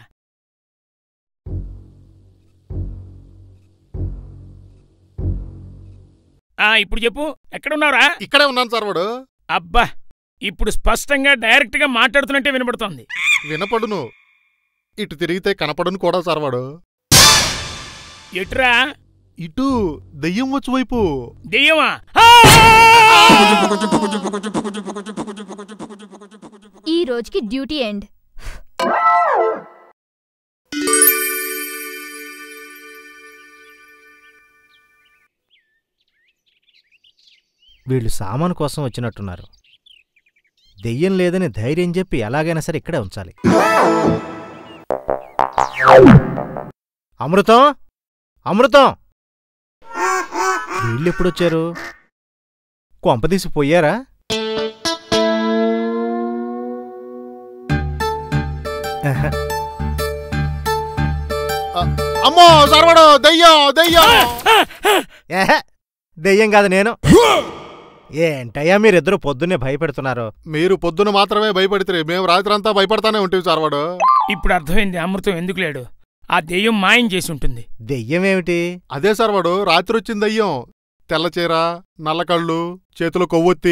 ఆ ఇప్పుడు చెప్పు, ఎక్కడున్నావురా? ఇక్కడే ఉన్నాను సర్వాడు. అబ్బా, ఇప్పుడు స్పష్టంగా డైరెక్ట్గా మాట్లాడుతున్నట్టే వినపడుతోంది. వినపడును, ఇటు తిరిగితే కనపడును కూడా సర్వాడు. ఎటురా? ఇటు దెయ్యం వచ్చు వైపు. దెయ్యమా? ఈ రోజుకి డ్యూటీ ఎండ్. వీళ్ళు సామాను కోసం వచ్చినట్టున్నారు. దెయ్యం లేదని ధైర్యం చెప్పి ఎలాగైనా సరే ఇక్కడే ఉంచాలి. అమృతం, అమృతం, వీళ్ళెప్పుడొచ్చారు? కొంపదీసి పోయారా? అమ్మో సర్వడు, దెయ్యం దెయ్యం. ఏహే, దెయ్యం కాదు నేను. ఏంటయ్యా మీరిద్దరూ పొద్దున్నే భయపెడుతున్నారు? మీరు పొద్దున మాత్రమే భయపడితే మేము రాత్రంతా భయపడతానే ఉంటుంది సర్వడు. ఇప్పుడు అర్థమైంది అమృతం ఎందుకు లేడు. ఆ దెయ్యం మాయం చేసి ఉంటుంది. దెయ్యమేమిటి? అదే సర్వడు, రాత్రి వచ్చిన దెయ్యం. తెల్లచీర, నల్లకళ్ళు, చేతులు కొవ్వొత్తి.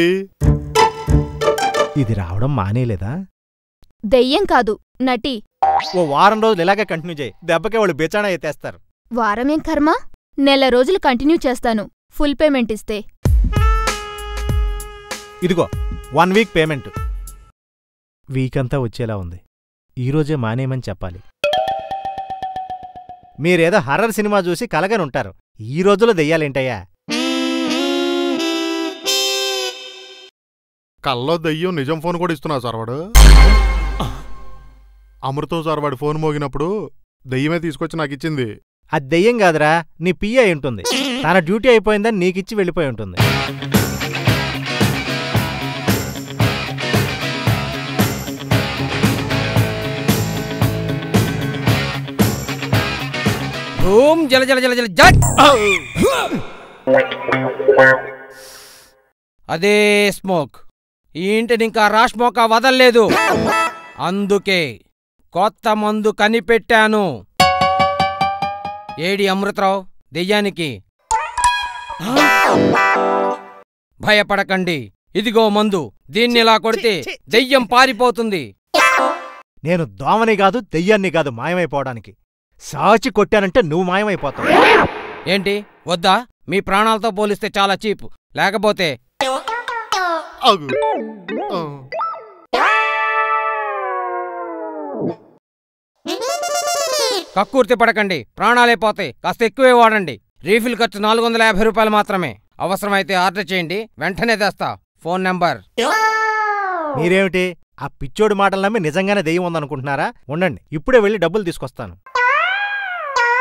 ఇది రావడం మానేలేదా? దెయ్యం కాదు, నటి. ఓ వారం రోజులు ఇలాగే కంటిన్యూ చేయి, దెబ్బకే వాళ్ళు బేచాణా ఎత్తేస్తారు. వారమేం కర్మ, నెల రోజులు కంటిన్యూ చేస్తాను, ఫుల్ పేమెంట్ ఇస్తే. ఇదిగో వన్ వీక్ పేమెంట్. వీకంతా వచ్చేలా ఉంది. ఈరోజే మానేయమని చెప్పాలి. మీరేదో హర్రర్ సినిమా చూసి కలగనుంటారు. ఈ రోజులో దెయ్యాలేంటయ్యా? కల్లో దెయ్యం నిజం ఫోన్ కూడా ఇస్తున్నా సర్వాడు. అమృతం సర్వాడు ఫోన్ మోగినప్పుడు దెయ్యమే తీసుకొచ్చి నాకిచ్చింది. అది దెయ్యం కాదురా, నీ పియ్య అయి ఉంటుంది. తన డ్యూటీ అయిపోయిందని నీకిచ్చి వెళ్ళిపోయి ఉంటుంది. ఓం జల జల జల జల జట్. అదే స్మోక్. ఈ ఇంటిని ఇంకా రా స్మోక్ వదల్లేదు. అందుకే కొత్త మందు కనిపెట్టాను. ఏడి అమృతరావు, దెయ్యానికి భయపడకండి. ఇదిగో మందు. దీన్నిలా కొడితే దెయ్యం పారిపోతుంది. నేను దోమని కాదు, దెయ్యాన్ని కాదు మాయమైపోవడానికి. సాచి కొట్టానంటే నువ్వు మాయమైపోతావు. ఏంటి వద్దా? మీ ప్రాణాలతో పోలిస్తే చాలా చీప్. లేకపోతే కక్కుర్తి పడకండి, ప్రాణాలే పోతాయి. కాస్త ఎక్కువే వాడండి. రీఫిల్ ఖర్చు నాలుగు వందల యాభై రూపాయలు మాత్రమే. అవసరమైతే ఆర్డర్ చేయండి, వెంటనే తెస్తా. Phone number. మీరేమిటి ఆ పిచ్చోడి మాటలు నమ్మి నిజంగానే దెయ్యం ఉందనుకుంటున్నారా? ఉండండి, ఇప్పుడే వెళ్ళి డబ్బులు తీసుకొస్తాను.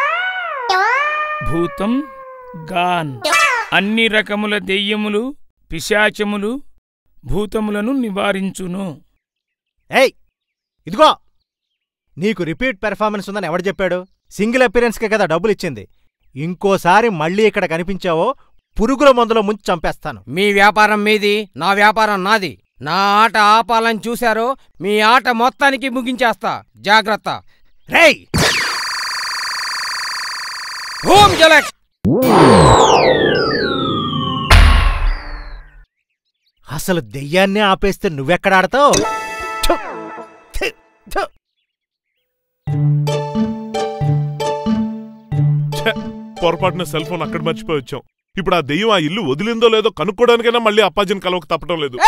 భూతం గాన్. అన్ని రకముల దెయ్యములు, పిశాచములు, భూతములను నివారించును. ఏయ్ ఇదిగో, నీకు రిపీట్ పెర్ఫార్మెన్స్ ఉందని ఎవడు చెప్పాడు? సింగిల్ అపిరెన్స్కే కదా డబ్బులు ఇచ్చింది. ఇంకోసారి మళ్ళీ ఇక్కడ కనిపించావో పురుగుల మందులో ముంచి చంపేస్తాను. మీ వ్యాపారం మీది, నా వ్యాపారం నాది. నా ఆట ఆపాలని చూశారో మీ ఆట మొత్తానికి ముగించేస్తా. జాగ్రత్త. రేయ్ హోమ్ జలక్. అసలు దెయ్యాన్నే ఆపేస్తే నువ్వెక్కడాడతావు? పొరపాటున సెల్ ఫోన్ అక్కడ మర్చిపోయి వచ్చాం. ఇప్పుడు ఆ దెయ్యం ఆ ఇల్లు వదిలిందో లేదో కనుక్కోడానికైనా మళ్ళీ అప్పాజీని కలవక తప్పటం లేదు.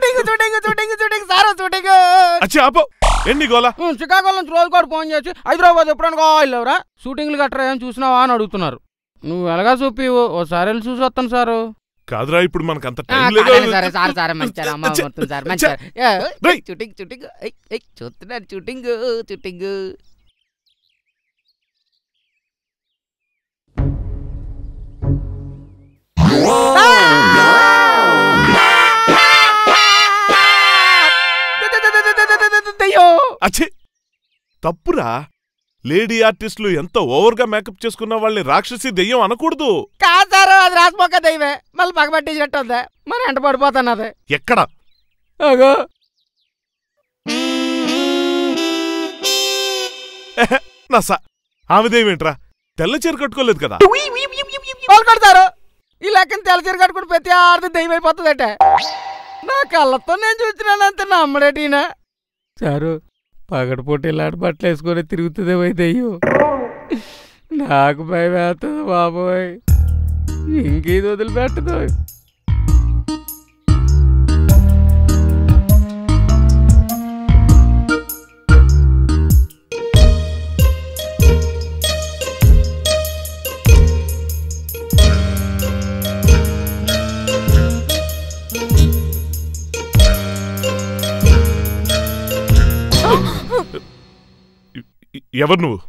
అచ్చి ఆపో, ఎన్ని గోలా? శ్రీకాకుళం నుంచి రోజు కూడా ఫోన్ చేసి హైదరాబాద్ ఎప్పుడైనా వెళ్ళవరా, షూటింగ్లు గట్రా ఏం చూసినావా అని అడుగుతున్నారు. నువ్వు ఎలాగా చూపి ఓసారి వెళ్ళి చూసి వస్తాను సారు. కాదురా, ఇప్పుడు మనకు అంత టైం లేదు. షూటింగ్ షూటింగ్ చూస్తున్నాను, షూటింగ్ షూటింగ్. అచ్చే తప్పురా. లేడీ ఆర్టిస్టులు ఎంత ఓవర్గా మేకప్ చేసుకున్న వాళ్ళని రాక్షసి దెయ్యం అనకూడదు. కాదారు, అది రాసిపోక దెయ్యమే. మళ్ళీ పగబట్టించినట్టు ఉందా, మన ఎంట పడిపోతాను. అదే ఎక్కడ అగో నసా, ఆమె దెయ్యమేంట్రా? తెల్ల చీర కట్టుకోలేదు కదా? వాళ్ళు కడతారు. ఈ లెక్కన తెల్ల చీర కట్టుకుని ప్రతి ఆడది దెయ్యం అయిపోతుందట. నా కళ్ళతో నేను చూసినాను, అంతే నమ్మడేటీనా. సారు పగటిపూట ఇలాంటి బట్టలు వేసుకొని తిరుగుతుందేమో దెయ్యం. నాకు భయం వేస్తుంది బాబోయ్, ఇంకేది వదిలిపెట్టదు. ఎవరు నువ్వు?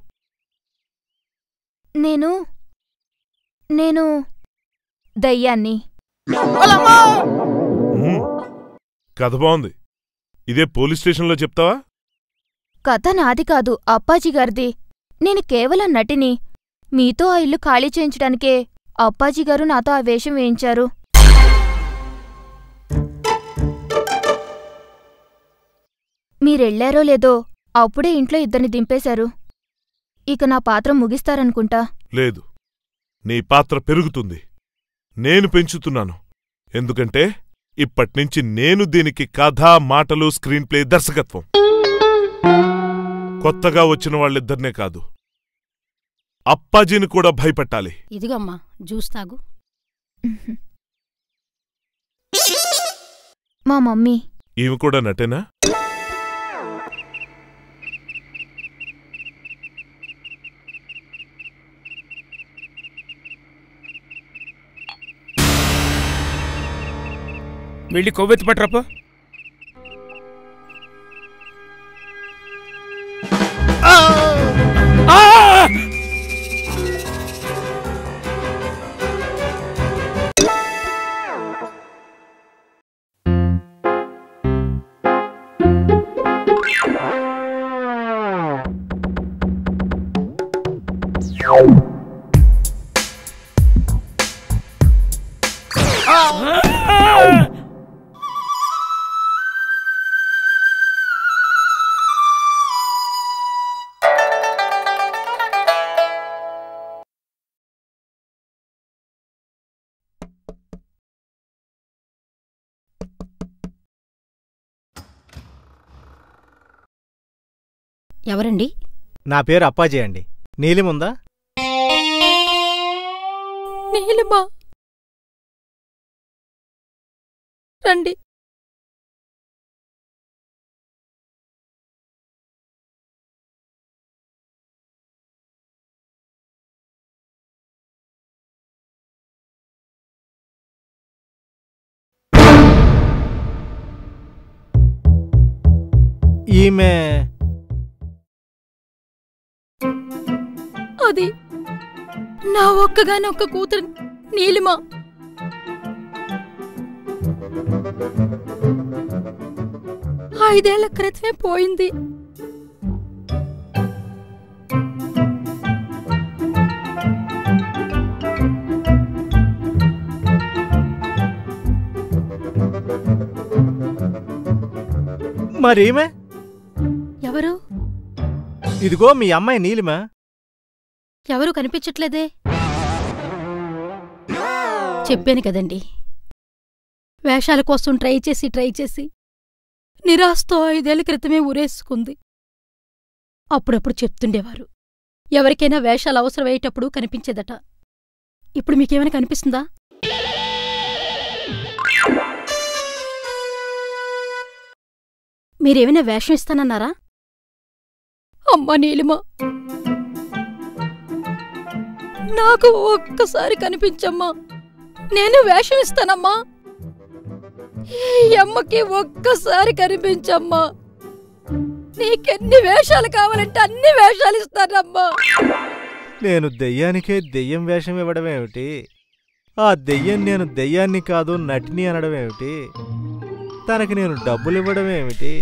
నేను నేను దయ్యాన్ని. కథ బాగుంది. ఇదే పోలీస్ స్టేషన్లో చెప్తావా? కథ నాది కాదు, అప్పాజీ గారిది. నేను కేవలం నటిని. మీతో ఆ ఇల్లు ఖాళీ చేయించడానికే అప్పాజీ గారు నాతో ఆ వేషం వేయించారు. మీరెళ్లారో లేదో అప్పుడే ఇంట్లో ఇద్దరిని దింపేశారు. ఇక నా పాత్ర ముగిస్తారనుకుంటా. లేదు, నీ పాత్ర పెరుగుతుంది. నేను పెంచుతున్నాను. ఎందుకంటే ఇప్పట్నుంచి నేను దీనికి కథ, మాటలు, స్క్రీన్ ప్లే, దర్శకత్వం. కొత్తగా వచ్చిన వాళ్ళిద్దరినే కాదు, అప్పాజీని కూడా భయపెట్టాలి. ఇదిగమ్మా జ్యూస్ తాగు. మా మమ్మీ. ఈమె కూడా నటేనా? వెళ్ళి కొవ్వెత్తి పట్టరాపో. ఎవరండి? నా పేరు అప్పాజీ అండి. నీలిముందా? నీలిమా రండి. ఈమె అది నా ఒక్కగానొక్క కూతురు నీలిమ. ఐదేళ్ల క్రితమే పోయింది. మరేమే? ఎవరు? ఇదిగో మీ అమ్మాయి నీలిమ. ఎవరు కనిపించట్లేదే. చెప్పాను కదండి, వేషాల కోసం ట్రై చేసి ట్రై చేసి నిరాశతో ఐదేళ్ల క్రితమే ఊరేసుకుంది. అప్పుడప్పుడు చెప్తుండేవారు, ఎవరికైనా వేషాలు అవసరమయ్యేటప్పుడు కనిపించేదట. ఇప్పుడు మీకేమైనా కనిపిస్తుందా? మీరేమైనా వేషం ఇస్తానన్నారా? అమ్మా నీలిమ, నాకు ఒక్కసారి కనిపించమ్మా, నేను వేషం ఇస్తానమ్మా. ఈ అమ్మకి ఒక్కసారి కనిపించమ్మా. నీకెన్ని వేషాలు కావాలంటే అన్ని వేషాలు ఇస్తానమ్మా. నేను దెయ్యానికే దెయ్యం వేషం ఇవ్వడమేమిటి? ఆ దెయ్యం నేను దెయ్యాన్ని కాదు నటిని అనడమేమిటి? తనకి నేను డబ్బులు ఇవ్వడమేమిటి?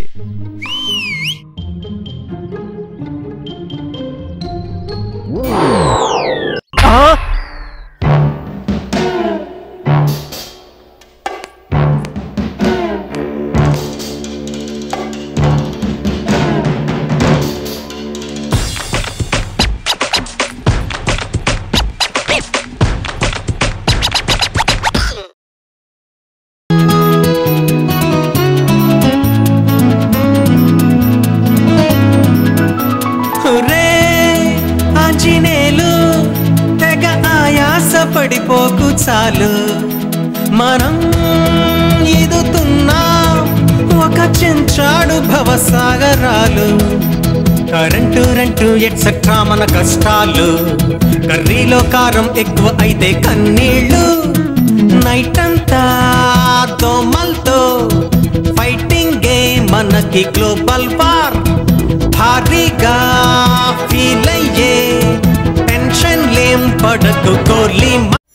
పడిపోకు చాలు, మనం ఈదుతున్నాం ఒక చెంచాడు భవసాగరాలు. కరెంటు రెంటు ఎట్సెట్రా మన కష్టాలు, కర్రీలో కారం ఎక్కువ అయితే కన్నీళ్ళు. నైట్ అంతా దోమల్తో ఫైటింగే మనకి గ్లోబల్ వార్. భారీగా ఫీల్ అయ్యే టెన్షన్ లేం పడకు కోర్లీ.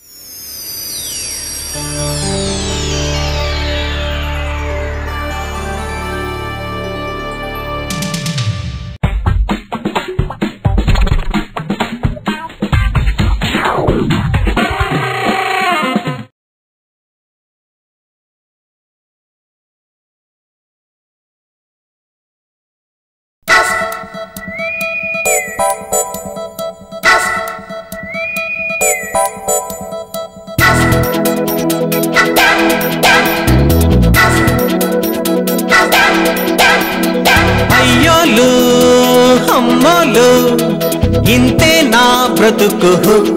అయ్యోలు అమ్మోలు ఇంతే నా బ్రతుకు.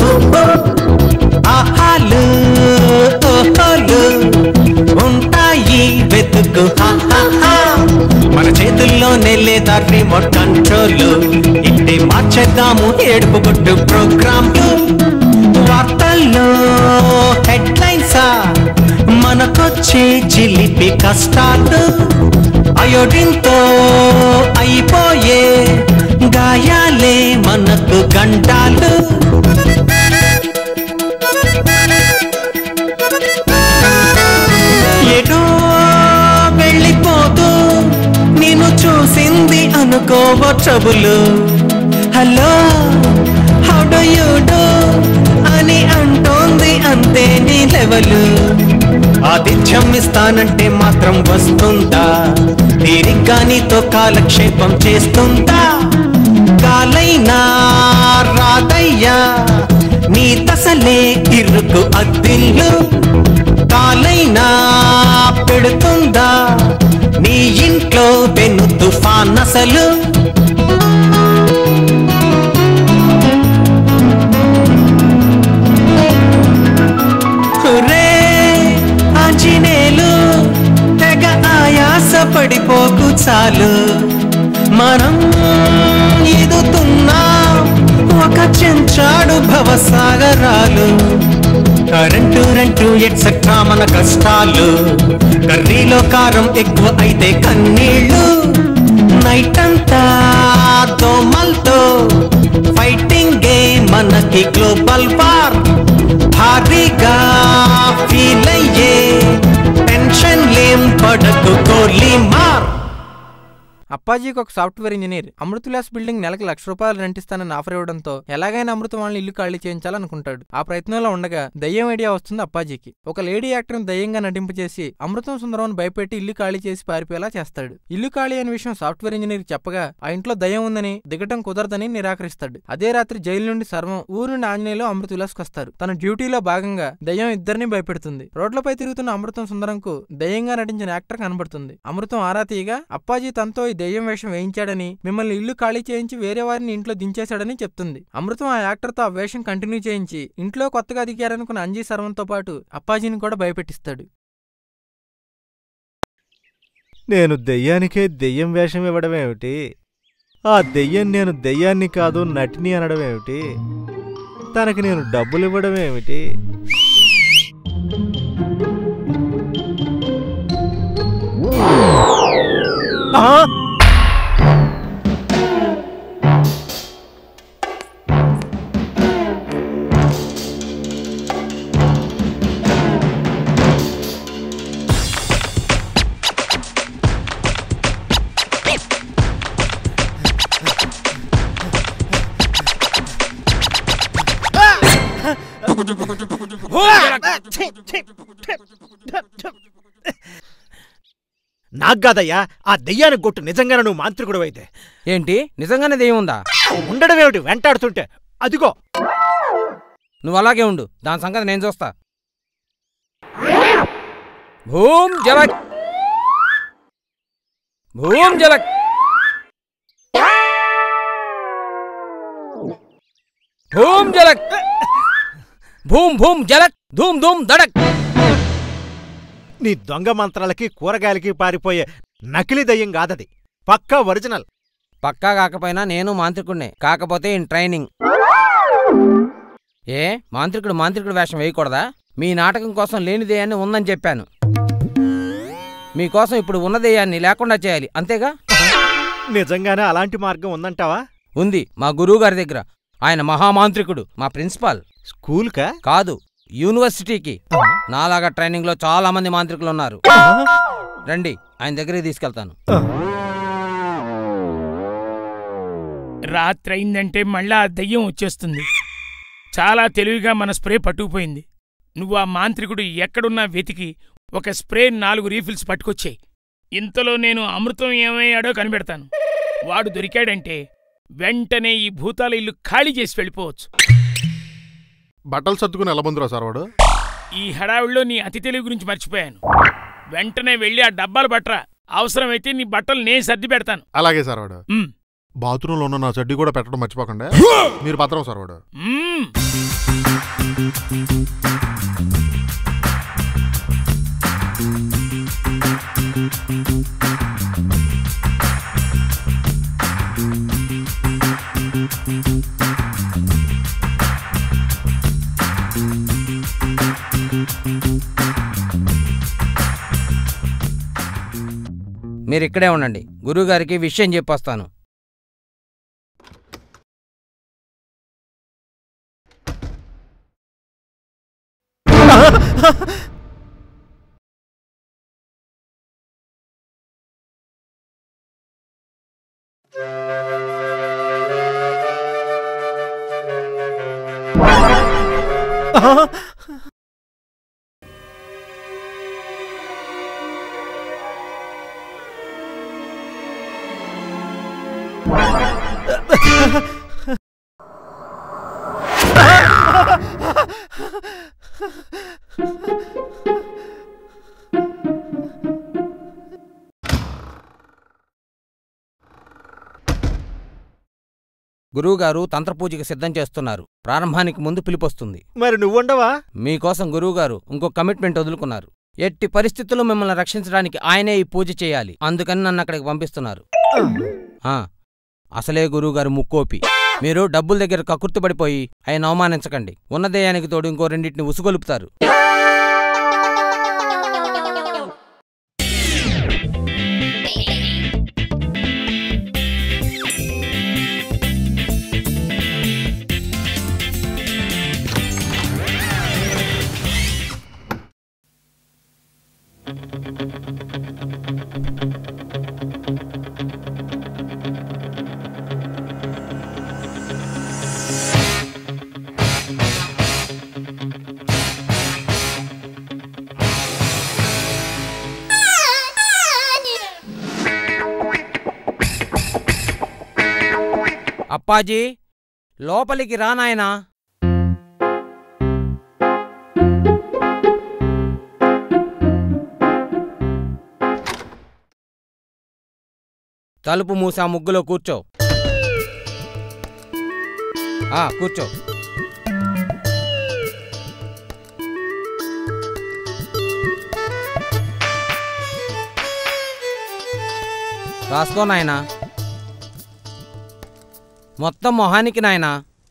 ఆహాలు ఓహోలు ఉంటాయి వెతుకు. మన చేతుల్లోనే లేదా రిమోట్ కంట్రోల్. ఇంటే మార్చేద్దాము ఏడుపు కొట్టు ప్రోగ్రాంలు. వార్తల్లో హెడ్లైన్సా మనకొచ్చే చిలిపి కష్టాలు. అయోడిన్తో అయిపోయే గాయాలే మనకు గంటాలు. ఎటో వెళ్ళిపోతూ నేను చూసింది అనుకోవ trouble. Hello how do you do అని అంటోంది అంతే నీ లెవెలు. ఆతిథ్యం ఇస్తానంటే మాత్రం వస్తుందా, తీరిగ్గా నీతో కాలక్షేపం చేస్తుందా? కాలైనా రాదయ్యా నీ తసలే ఇరుకు అద్దిల్లు. కాలైనా పెడుతుందా నీ ఇంట్లో పెను తుఫాన్ అసలు. ఆంజనేయులు తెగ ఆయాస పడిపోకు చాలు, మనం ఈదుతున్నాం ఒక చెంచాడు భవసాగరాలు. కరెంటు రెంటు ఎట్సెట్రా మన కష్టాలు, కర్రీలో కారం ఎక్కువ అయితే కన్నీళ్ళు. నైట్ అంతా దోమల్తో ఫైటింగే మనకి గ్లోబల్ వార్. అప్పాజీకి ఒక సాఫ్ట్వేర్ ఇంజనీర్ అమృతవిలాస్ బిల్డింగ్ నెలకు లక్ష రూపాయలు రెంట్ ఇస్తానని ఆఫర్ ఇవ్వడంతో ఎలాగైనా అమృతం వాళ్ళని ఇల్లు ఖాళీ చేయించాలనుకుంటాడు. ఆ ప్రయత్నంలో ఉండగా దయ్యం ఐడియా వస్తుంది అప్పాజీకి. ఒక లేడీ యాక్టర్ని దయ్యంగా నటింపచేసి అమృతం సుందరం భయపెట్టి ఇల్లు ఖాళీ చేసి పారిపోయేలా చేస్తాడు. ఇల్లు ఖాళీ అనే విషయం సాఫ్ట్వేర్ ఇంజనీర్ చెప్పగా ఆ ఇంట్లో దయ్యం ఉందని దిగటం కుదరదని నిరాకరిస్తాడు. అదే రాత్రి జైలు నుండి సర్వం ఊరు నుండి ఆంజనేయులు అమృతవిలాస్కి వస్తారు. తన డ్యూటీలో భాగంగా దయ్యం ఇద్దరిని భయపెడుతుంది. రోడ్లపై తిరుగుతున్న అమృతం సుందరంకు దయ్యంగా నటించిన యాక్టర్ కనబడుతుంది. అమృతం ఆరా తీయగా అప్పాజీ తనతో ఈ దయ్యం వేషం వేయించాడని, మిమ్మల్ని ఇల్లు ఖాళీ చేయించి వేరే వారిని ఇంట్లో దించేశాడని చెప్తుంది. అమృతం ఆ యాక్టర్తో ఆ వేషం కంటిన్యూ చేయించి ఇంట్లో కొత్తగా దిగారనుకున్న అంజీ సర్వంతో పాటు అప్పాజీని కూడా భయపెట్టిస్తాడు. నేను దెయ్యానికే దెయ్యం వేషం ఇవ్వడమేమిటి? ఆ దెయ్యం నేను దెయ్యాన్ని కాదు నటిని అనడమేమిటి? తనకి నేను డబ్బులు ఇవ్వడమేమిటి? నాగ్గాదయ్యా, ఆ దెయ్యానికి గొట్టు నిజంగానే నువ్వు మాంత్రికుడు అయితే. ఏంటి, నిజంగానే దెయ్యం ఉందా? ఉండడమేమిటి వెంటాడుతుంటే? అదిగో నువ్వు అలాగే ఉండు, దాని సంగతి నేను చూస్తా. భూమ్ జలక్ భూమ్ జలక్ భూమ్ జలక్ భూమ్ భూమ్ జలక్ ధూమ్ ధూమ్ దడక్. నీ దొంగ మంత్రాలకి కూరగాయలకి పారిపోయే నకిలీ దయ్యం కాదది, పక్కా ఒరిజినల్. పక్కా కాకపోయినా నేను మాంత్రికుడినే, కాకపోతే ఇన్ ట్రైనింగ్. ఏ మాంత్రికుడు మాంత్రికుడు వేషం వేయకూడదా? మీ నాటకం కోసం లేని దెయ్యాన్ని ఉందని చెప్పాను. మీకోసం ఇప్పుడు ఉన్న దెయ్యాన్ని లేకుండా చేయాలి, అంతేగా? నిజంగానే అలాంటి మార్గం ఉందంటావా? ఉంది, మా గురువు గారి దగ్గర. ఆయన మహామాంత్రికుడు, మా ప్రిన్సిపాల్. స్కూల్కా? కాదు, యూనివర్సిటీకి. నాలాగా ట్రైనింగ్ లో చాలా మంది మాంత్రికులు ఉన్నారు. రండి, ఆయన దగ్గరికి తీసుకెళ్తాను. రాత్రి అయిందంటే మళ్ళా ఆ దయ్యం వచ్చేస్తుంది. చాలా తెలివిగా మన స్ప్రే పట్టుకుపోయింది. నువ్వు ఆ మాంత్రికుడు ఎక్కడున్నా వెతికి ఒక స్ప్రే నాలుగు రీఫిల్స్ పట్టుకొచ్చాయి. ఇంతలో నేను అమృతం ఏమయ్యాడో కనిపెడతాను. వాడు దొరికాడంటే వెంటనే ఈ భూతాల ఇల్లు ఖాళీ చేసి వెళ్ళిపోవచ్చు. బట్టలు సర్దుకుని ఎలా బందురా సార్ వాడు? ఈ హడావిడిలో నీ అతి తెలివి గురించి మర్చిపోయాను. వెంటనే వెళ్ళి ఆ డబ్బాలు పట్టరా. అవసరమైతే నీ బట్టలు నేను సర్ది పెడతాను. అలాగే సార్ వాడు. బాత్రూంలో ఉన్న నా చెడ్డీ కూడా పెట్టడం మర్చిపోకండి. మీరు పత్రం సార్ వాడు. మీరిక్కడే ఉండండి, గురువుగారికి విషయం చెప్పొస్తాను. గురువుగారు తంత్రపూజకి సిద్ధం చేస్తున్నారు. ప్రారంభానికి ముందు పిలుపొస్తుంది. మరి నువ్వుండవా? మీకోసం గురువుగారు ఇంకో కమిట్మెంట్ వదులుకున్నారు. ఎట్టి పరిస్థితుల్లో మిమ్మల్ని రక్షించడానికి ఆయనే ఈ పూజ చేయాలి. అందుకని నన్ను అక్కడికి పంపిస్తున్నారు. అసలే గురువుగారు ముక్కోపి. మీరు డబ్బుల దగ్గర కకుర్తిపడిపోయి ఆయన అవమానించకండి. ఉన్నదేయానికి తోడు ఇంకో రెండింటిని ఉసుగొలుపుతారు. అప్పాజీ లోపలికి రా నాయనా. తలుపు మూసా ముగ్గులో కూర్చో. ఆ కూర్చో. రాసుకో నాయనా. మొత్తం మొహానికి నాయనా.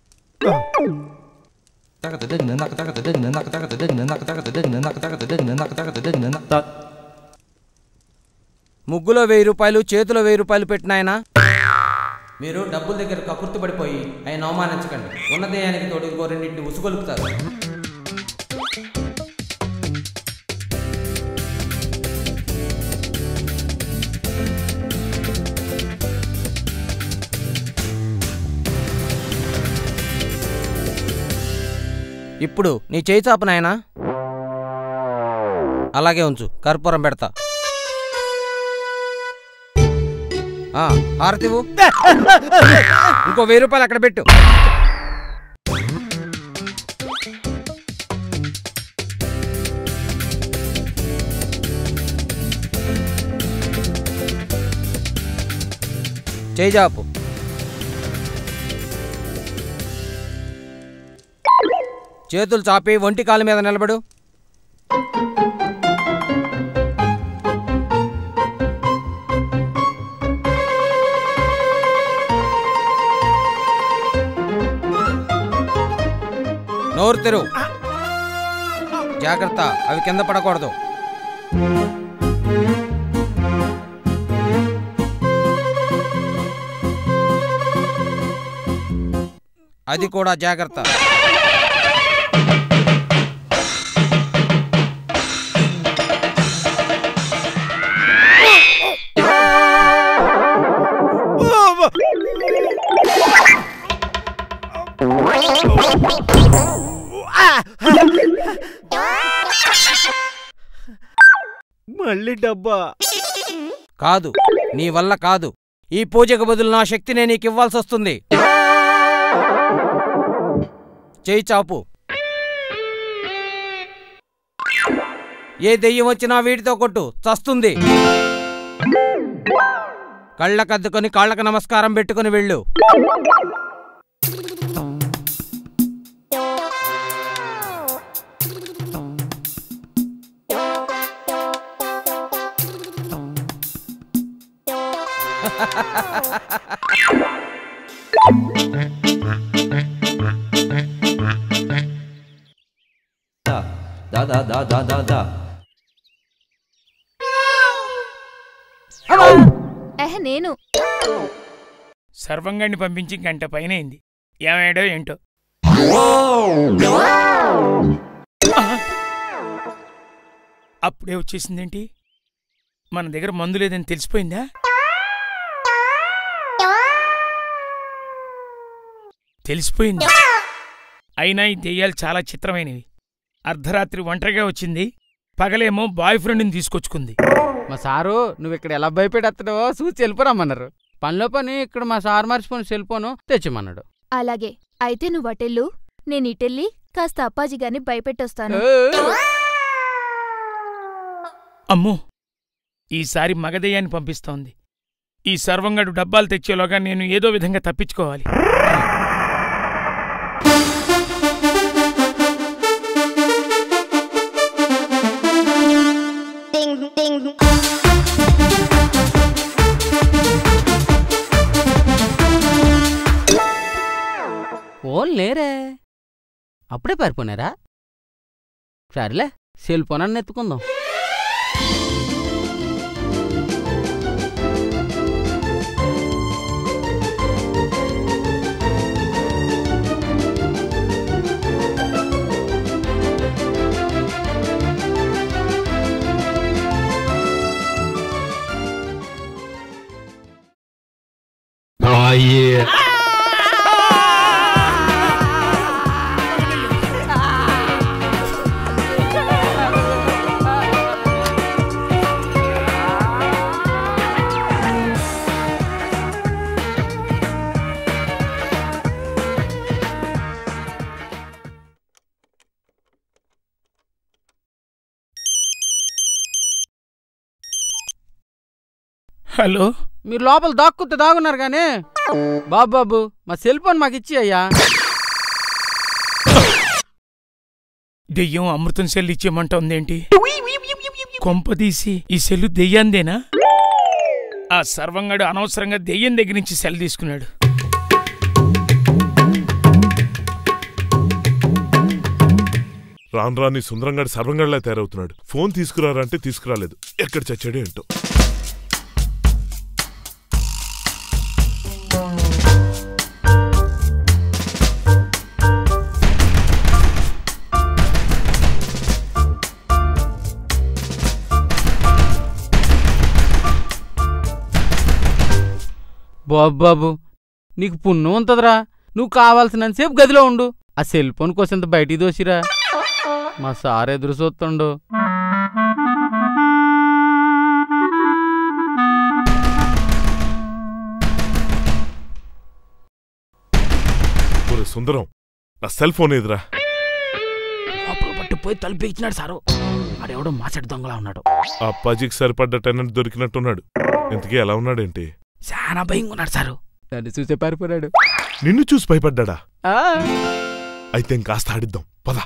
ముగ్గులో వెయ్యి రూపాయలు చేతిలో వెయ్యి రూపాయలు పెట్టినాయనా. మీరు డబ్బుల దగ్గర కకుర్తి పడిపోయి ఆయన అవమానించకండి. ఉన్నదేయానికి తోడు ఇంకో రెండింటిని ఉసుగొలుపుతారు. ఇప్పుడు నీ చేయి చాప నాయనా. అలాగే ఉంచు, కర్పూరం పెడతా. హారతివు. ఇంకో వెయ్యి రూపాయలు అక్కడ పెట్టు. చేయి చాపు. చేతులు చాపి ఒంటి కాలు మీద నిలబడు. నోరు తెరు. జాగ్రత్త, అవి కింద పడకూడదు. అది కూడా జాగ్రత్త. మళ్ళీ డబ్బా? కాదు, నీ వల్ల కాదు. ఈ పూజకు బదులు నా శక్తినే నీకు ఇవ్వాల్సి వస్తుంది. చేయి చాపు. ఏ దెయ్యం వచ్చినా వీటితో కొట్టు, చస్తుంది. కళ్ళకద్దుకొని కాళ్ళకు నమస్కారం పెట్టుకుని వెళ్ళు. Da da da da da da. ఎహ నేను సర్వంగాన్ని పంపించి గంట పైనైంది. ఏమయ్యాడో ఏంటో. అప్పుడే వచ్చేసిందేంటి? మన దగ్గర మందు లేదని తెలిసిపోయిందా? తెలిసిపోయింది. అయినా ఈ దెయ్యాలు చాలా చిత్రమైనవి. అర్ధరాత్రి ఒంటరిగా వచ్చింది, పగలేమో బాయ్ ఫ్రెండ్ని తీసుకొచ్చుకుంది. మా సారు నువ్వు ఇక్కడ ఎలా భయపెడతావో చూసి వెళ్ళిపోరమ్మన్నారు. పనిలో పని ఇక్కడ మా సారు మర్చిపోని సెల్ఫోను తెచ్చిమన్నాడు. అలాగే అయితే నువ్వు అటెళ్ళు, నేను ఇటెళ్ళి కాస్త అప్పాజీ గారిని భయపెట్టొస్తాను. అమ్మో, ఈసారి మగదెయ్యాన్ని పంపిస్తోంది. ఈ సర్వంగాడు డబ్బాలు తెచ్చేలోగా నేను ఏదో విధంగా తప్పించుకోవాలి. ఫోన్ లేరే, అప్పుడే పారిపోయినారా? సరేలే, సెల్ ఫోన్ అన్న ఎత్తుకుందాం. హలో, మీరు లోపల దాక్కుతే దాగున్నారు గానీ బాబు బాబు మా సెల్ ఫోన్ మాకు ఇచ్చి అయ్యా. దెయ్యం అమృతం సెల్ ఇచ్చేయమంటోందేంటి? కొంపదీసి ఈ సెల్లు దెయ్యాందేనా? ఆ సర్వంగాడు అనవసరంగా దెయ్యం దగ్గర నుంచి సెల్ తీసుకున్నాడు. రాను రాని సుందరంగాడు సర్వంగాడిలా తయారవుతున్నాడు. ఫోన్ తీసుకురారంటే తీసుకురాలేదు. ఎక్కడ చచ్చాడు ఏంటో. బాబు బాబు నీకు పుణ్యం ఉంటదిరా. నువ్వు కావాల్సినంతసేపు గదిలో ఉండు. ఆ సెల్ ఫోన్ కోసం బయటికి దోసిరా. మా సార్ ఎదురు చూస్తుండు. సుందరం, నా సెల్ ఫోన్ ఎదురా. లోపల పట్టిపోయి తలుపు ఇచ్చినాడు సారు. ఆడెవడో మాసెట్ దొంగలా ఉన్నాడు. ఆ అప్పాజీకి సరిపడ్డ టెనెంట్ దొరికినట్టున్నాడు. ఇంతకీ ఎలా ఉన్నాడేంటి? చాలా భయంగా ఉన్నాడు సారు. నన్ను చూసే పారిపోయాడు. నిన్ను చూసి భయపడ్డా? అయితే ఇంకాస్త ఆడిద్దాం పద.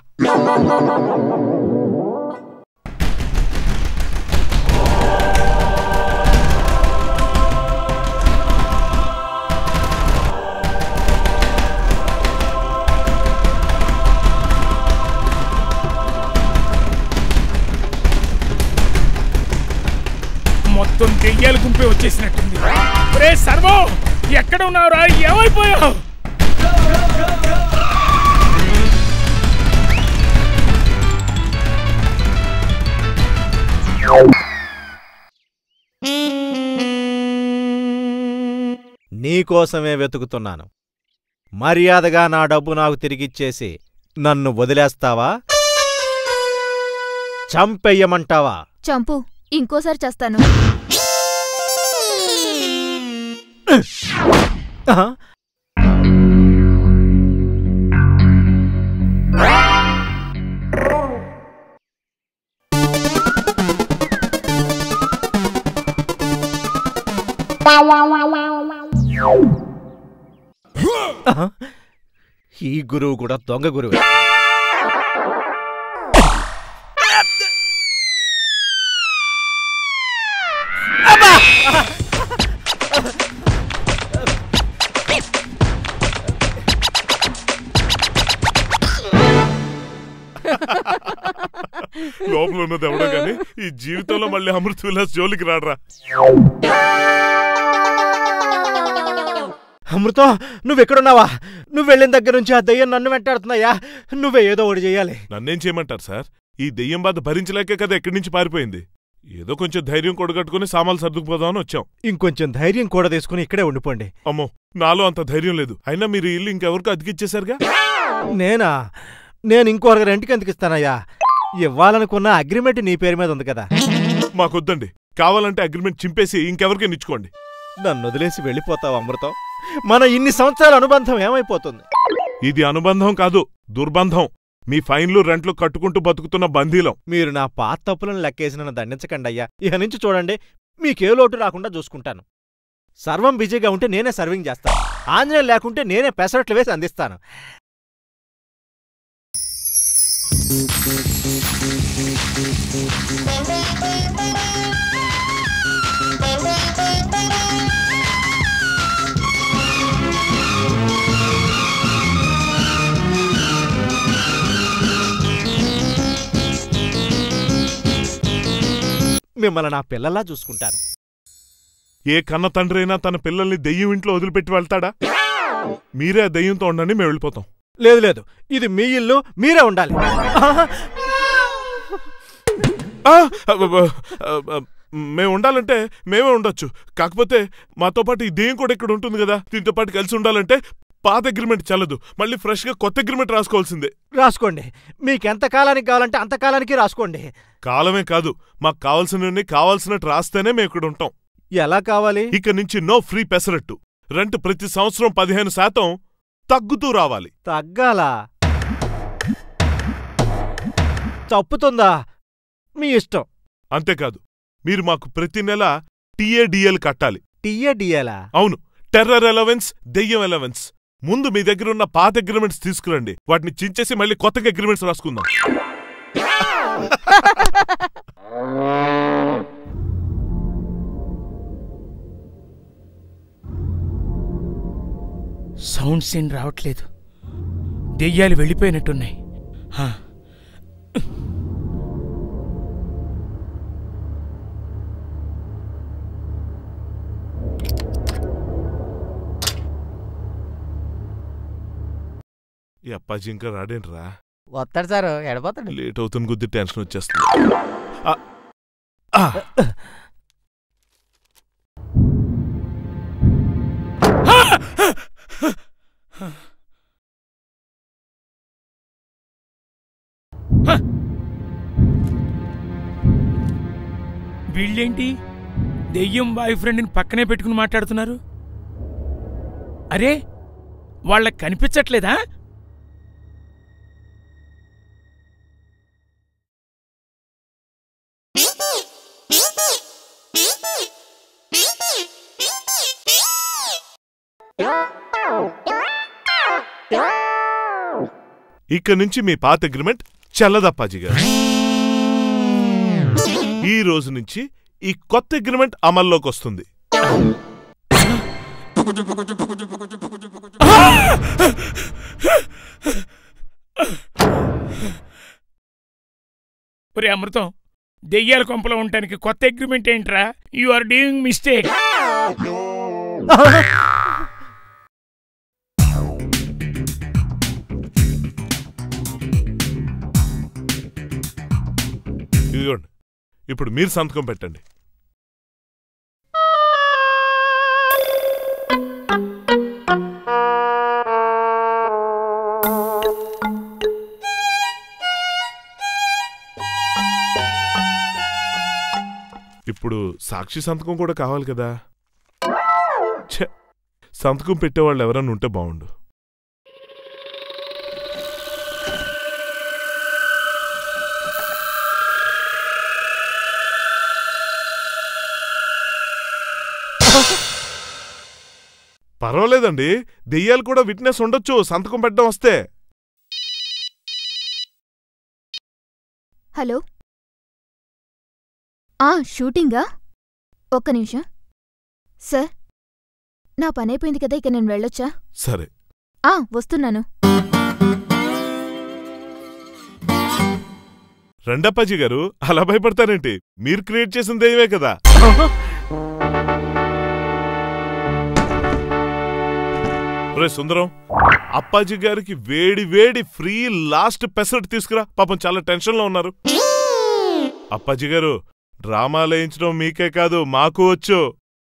మొత్తం దెయ్యాల గుంపే వచ్చేసినట్టుంది. రే సర్వో, ఎక్కడ ఉన్నావురా? ఏమైపోయావు? నీకోసమే వెతుకుతున్నాను. మర్యాదగా నా డబ్బు నాకు తిరిగిచ్చేసి నన్ను వదిలేస్తావా, చంపెయ్యమంటావా? చంపు, ఇంకోసారి చేస్తాను. ఈ గురువు కూడా దొంగ గురువే. లోపల ఉన్నది ఎవడో గానీ ఈ జీవితంలో మళ్ళీ అమృత విలాస్ జోలికి రాడరా. అమృతం, నువ్వెక్కడున్నావా? నువ్వు వెళ్ళిన దగ్గర నుంచి ఆ దయ్యం నన్ను వెంటాడుతున్నాయా. నువ్వే ఏదో ఒకటి చెయ్యాలి. నన్నేం చేయమంటారు సార్? ఈ దెయ్యం బాధ భరించలేకే కదా ఎక్కడి నుంచి పారిపోయింది. ఏదో కొంచెం ధైర్యం కూడగట్టుకుని సామాన్లు సర్దుకుపోదామని వచ్చాం. ఇంకొంచెం ధైర్యం కూడా తీసుకుని ఇక్కడే ఉండిపోండి. అమ్మో, నాలో అంత ధైర్యం లేదు. అయినా మీరు ఇల్లు ఇంకెవరికి అతికిచ్చేశారుగా. నేనా? నేను ఇంకొక రెంట్కి ఎందుకిస్తానయ్యా? ఇవ్వాలనుకున్న అగ్రిమెంట్ నీ పేరు మీద ఉంది కదా. మాకొద్దండి. కావాలంటే అగ్రిమెంట్ చింపేసి ఇంకెవరికి నిచ్చుకోండి. నన్ను వదిలేసి వెళ్ళిపోతావు అమృతం. మన ఇన్ని సంవత్సరాల అనుబంధం ఏమైపోతుంది? ఇది అనుబంధం కాదు, దుర్బంధం. మీ ఫైన్లు రెంట్లు కట్టుకుంటూ బతుకుతున్న బందీలం. మీరు నా పాత తప్పులను లెక్కేసి నన్ను దండించకండి అయ్యా. ఇక నుంచి చూడండి, మీకే లోటు రాకుండా చూసుకుంటాను. సర్వం బిజీగా ఉంటే నేనే సర్వింగ్ చేస్తాను. ఆంజనేయం లేకుంటే నేనే పెసరట్లు వేసి అందిస్తాను. మిమ్మల్ని నా పిల్లలా చూసుకుంటాను. ఏ కన్న తండ్రైనా తన పిల్లల్ని దెయ్యం ఇంట్లో వదిలిపెట్టి వెళ్తాడా? మీరే ఆ దెయ్యంతో ఉండండి, మేము వెళ్ళిపోతాం. లేదు లేదు, ఇది మీ ఇల్లు, మీరే ఉండాలి. మేము ఉండాలంటే మేమే ఉండొచ్చు. కాకపోతే మాతో పాటు ఈ దెయ్యం కూడా ఇక్కడ ఉంటుంది కదా. దీంతో పాటు కలిసి ఉండాలంటే పాత అగ్రిమెంట్ చల్లదు. మళ్ళీ ఫ్రెష్ గా కొత్త అగ్రిమెంట్ రాసుకోవాల్సిందే. రాసుకోండి. మీకెంత కాలానికి కావాలంటే అంత కాలానికి రాసుకోండి. కాలమే కాదు, మాకు కావాల్సినవన్నీ కావాల్సినట్టు రాస్తేనే మేము ఇక్కడ ఉంటాం. ఎలా కావాలి? ఇక నుంచి నో ఫ్రీ పెసరట్టు. రెంట్ ప్రతి సంవత్సరం పదిహేను శాతం తగ్గుతూ రావాలి. తగ్గాలా? తప్పుతుందా? మీ ఇష్టం. అంతేకాదు, మీరు మాకు ప్రతి నెల టీఏడిఎల్ కట్టాలి. టీఏడిఎలా? అవును, టెర్రర్ అలవెన్స్, దెయ్యం అలవెన్స్. ముందు మీ దగ్గరున్న పాత అగ్రిమెంట్స్ తీసుకురండి, వాటిని చించేసి మళ్ళీ కొత్తగా అగ్రిమెంట్స్ రాసుకుందాం. సౌండ్స్ ఏం రావట్లేదు, దెయ్యాలు వెళ్ళిపోయినట్టున్నాయి. ఈ అప్పాజీ ఇంకా రాడేంట్రా? వస్తాడు సారు, ఎడపోతాడు. లేట్ అవుతుంది కొద్ది టెన్షన్ వచ్చేస్తుంది. వీళ్ళేంటి దెయ్యం బాయ్ ఫ్రెండ్ని పక్కనే పెట్టుకుని మాట్లాడుతున్నారు? అరే, వాళ్ళకి కనిపించట్లేదా? ఇక నుంచి మీ పాత అగ్రిమెంట్ చెల్లదప్పాజీ గారు. ఈ రోజు నుంచి ఈ కొత్త అగ్రిమెంట్ అమల్లోకి వస్తుంది. ఒరే అమృతం, దెయ్యాల కొంపలో ఉండటానికి కొత్త అగ్రిమెంట్ ఏంట్రా? You are doing mistake. ఇదిగోండి, ఇప్పుడు మీరు సంతకం పెట్టండి. ఇప్పుడు సాక్షి సంతకం కూడా కావాలి కదా. ఛే, సంతకం పెట్టేవాళ్ళు ఎవరన్నా ఉంటే బాగుండు. పర్వాలేదండి, దెయ్యాలు కూడా విట్నెస్ ఉండొచ్చు సంతకం పెట్టడం వస్తే. హలో, ఆ షూటింగా? ఒక్క నిమిషం సార్, నా పనైపోయింది కదా, ఇక నేను వెళ్ళొచ్చా? సరే. ఆ వస్తున్నాను. రండప్పాజీ గారు, అలా భయపడతారేంటి? మీరు క్రియేట్ చేసిన దెయ్యమే కదా. రే సుందరం, అప్పాజీ గారికి వేడి వేడి ఫ్రీ లాస్ట్ పెసరట్ తీసుకురా, పాపం చాలా టెన్షన్లో ఉన్నారు. అప్పాజీ గారు, డ్రామా లేయించడం మీకే కాదు మాకు వచ్చు.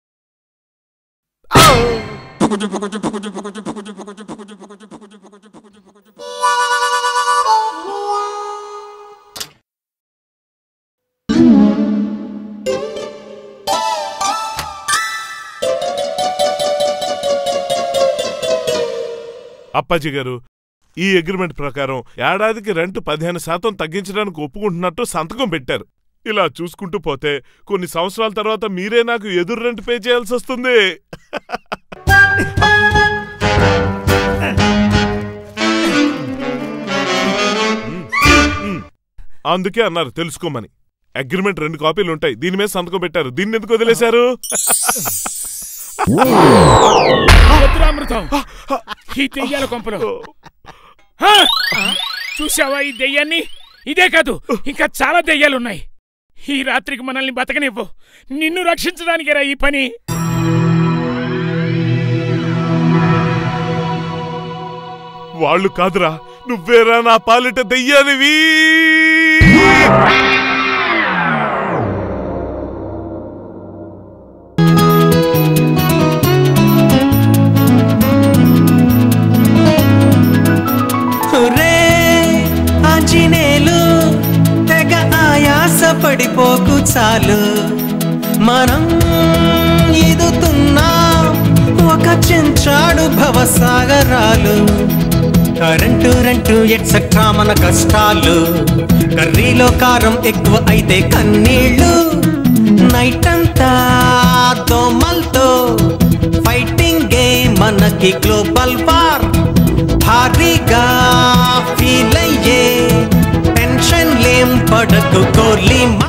అప్పాజీ గారు, ఈ అగ్రిమెంట్ ప్రకారం ఏడాదికి రెంట్ పదిహేను శాతం తగ్గించడానికి ఒప్పుకుంటున్నట్టు సంతకం పెట్టారు. ఇలా చూసుకుంటూ పోతే కొన్ని సంవత్సరాల తర్వాత మీరే నాకు ఎదురు రెంట్ పే చేయాల్సి వస్తుంది. అందుకే అన్నారు తెలుసుకోమని. అగ్రిమెంట్ రెండు కాపీలు ఉంటాయి, దీని మీద సంతకం పెట్టారు. దీన్ని ఎందుకు వదిలేశారు? ఈ దెయ్యాల కొంపలో చూసావా ఈ దెయ్యాన్ని? ఇదే కాదు, ఇంకా చాలా దెయ్యాలున్నాయి. ఈ రాత్రికి మనల్ని బతకనివ్వు, నిన్ను రక్షించడానికేరా ఈ పని. వాళ్ళు కాదురా, నువ్వేరా నా పాలిట దెయ్యానివి. తెగ ఆయాస పడిపోకు చాలు, మనం ఈదుతున్నాం ఒక చెంచాడు భవసాగరాలు. కరెంటు రెంటు ఎట్సెట్రా మన కష్టాలు, కర్రీలో కారం ఎక్కువ అయితే కన్నీళ్ళు. నైట్ అంతా దోమల్తో ఫైటింగే మనకి గ్లోబల్ వార్ భారీగా ఫీల్ అయ్యే టెన్షన్ లేం పడకు కోర్లీ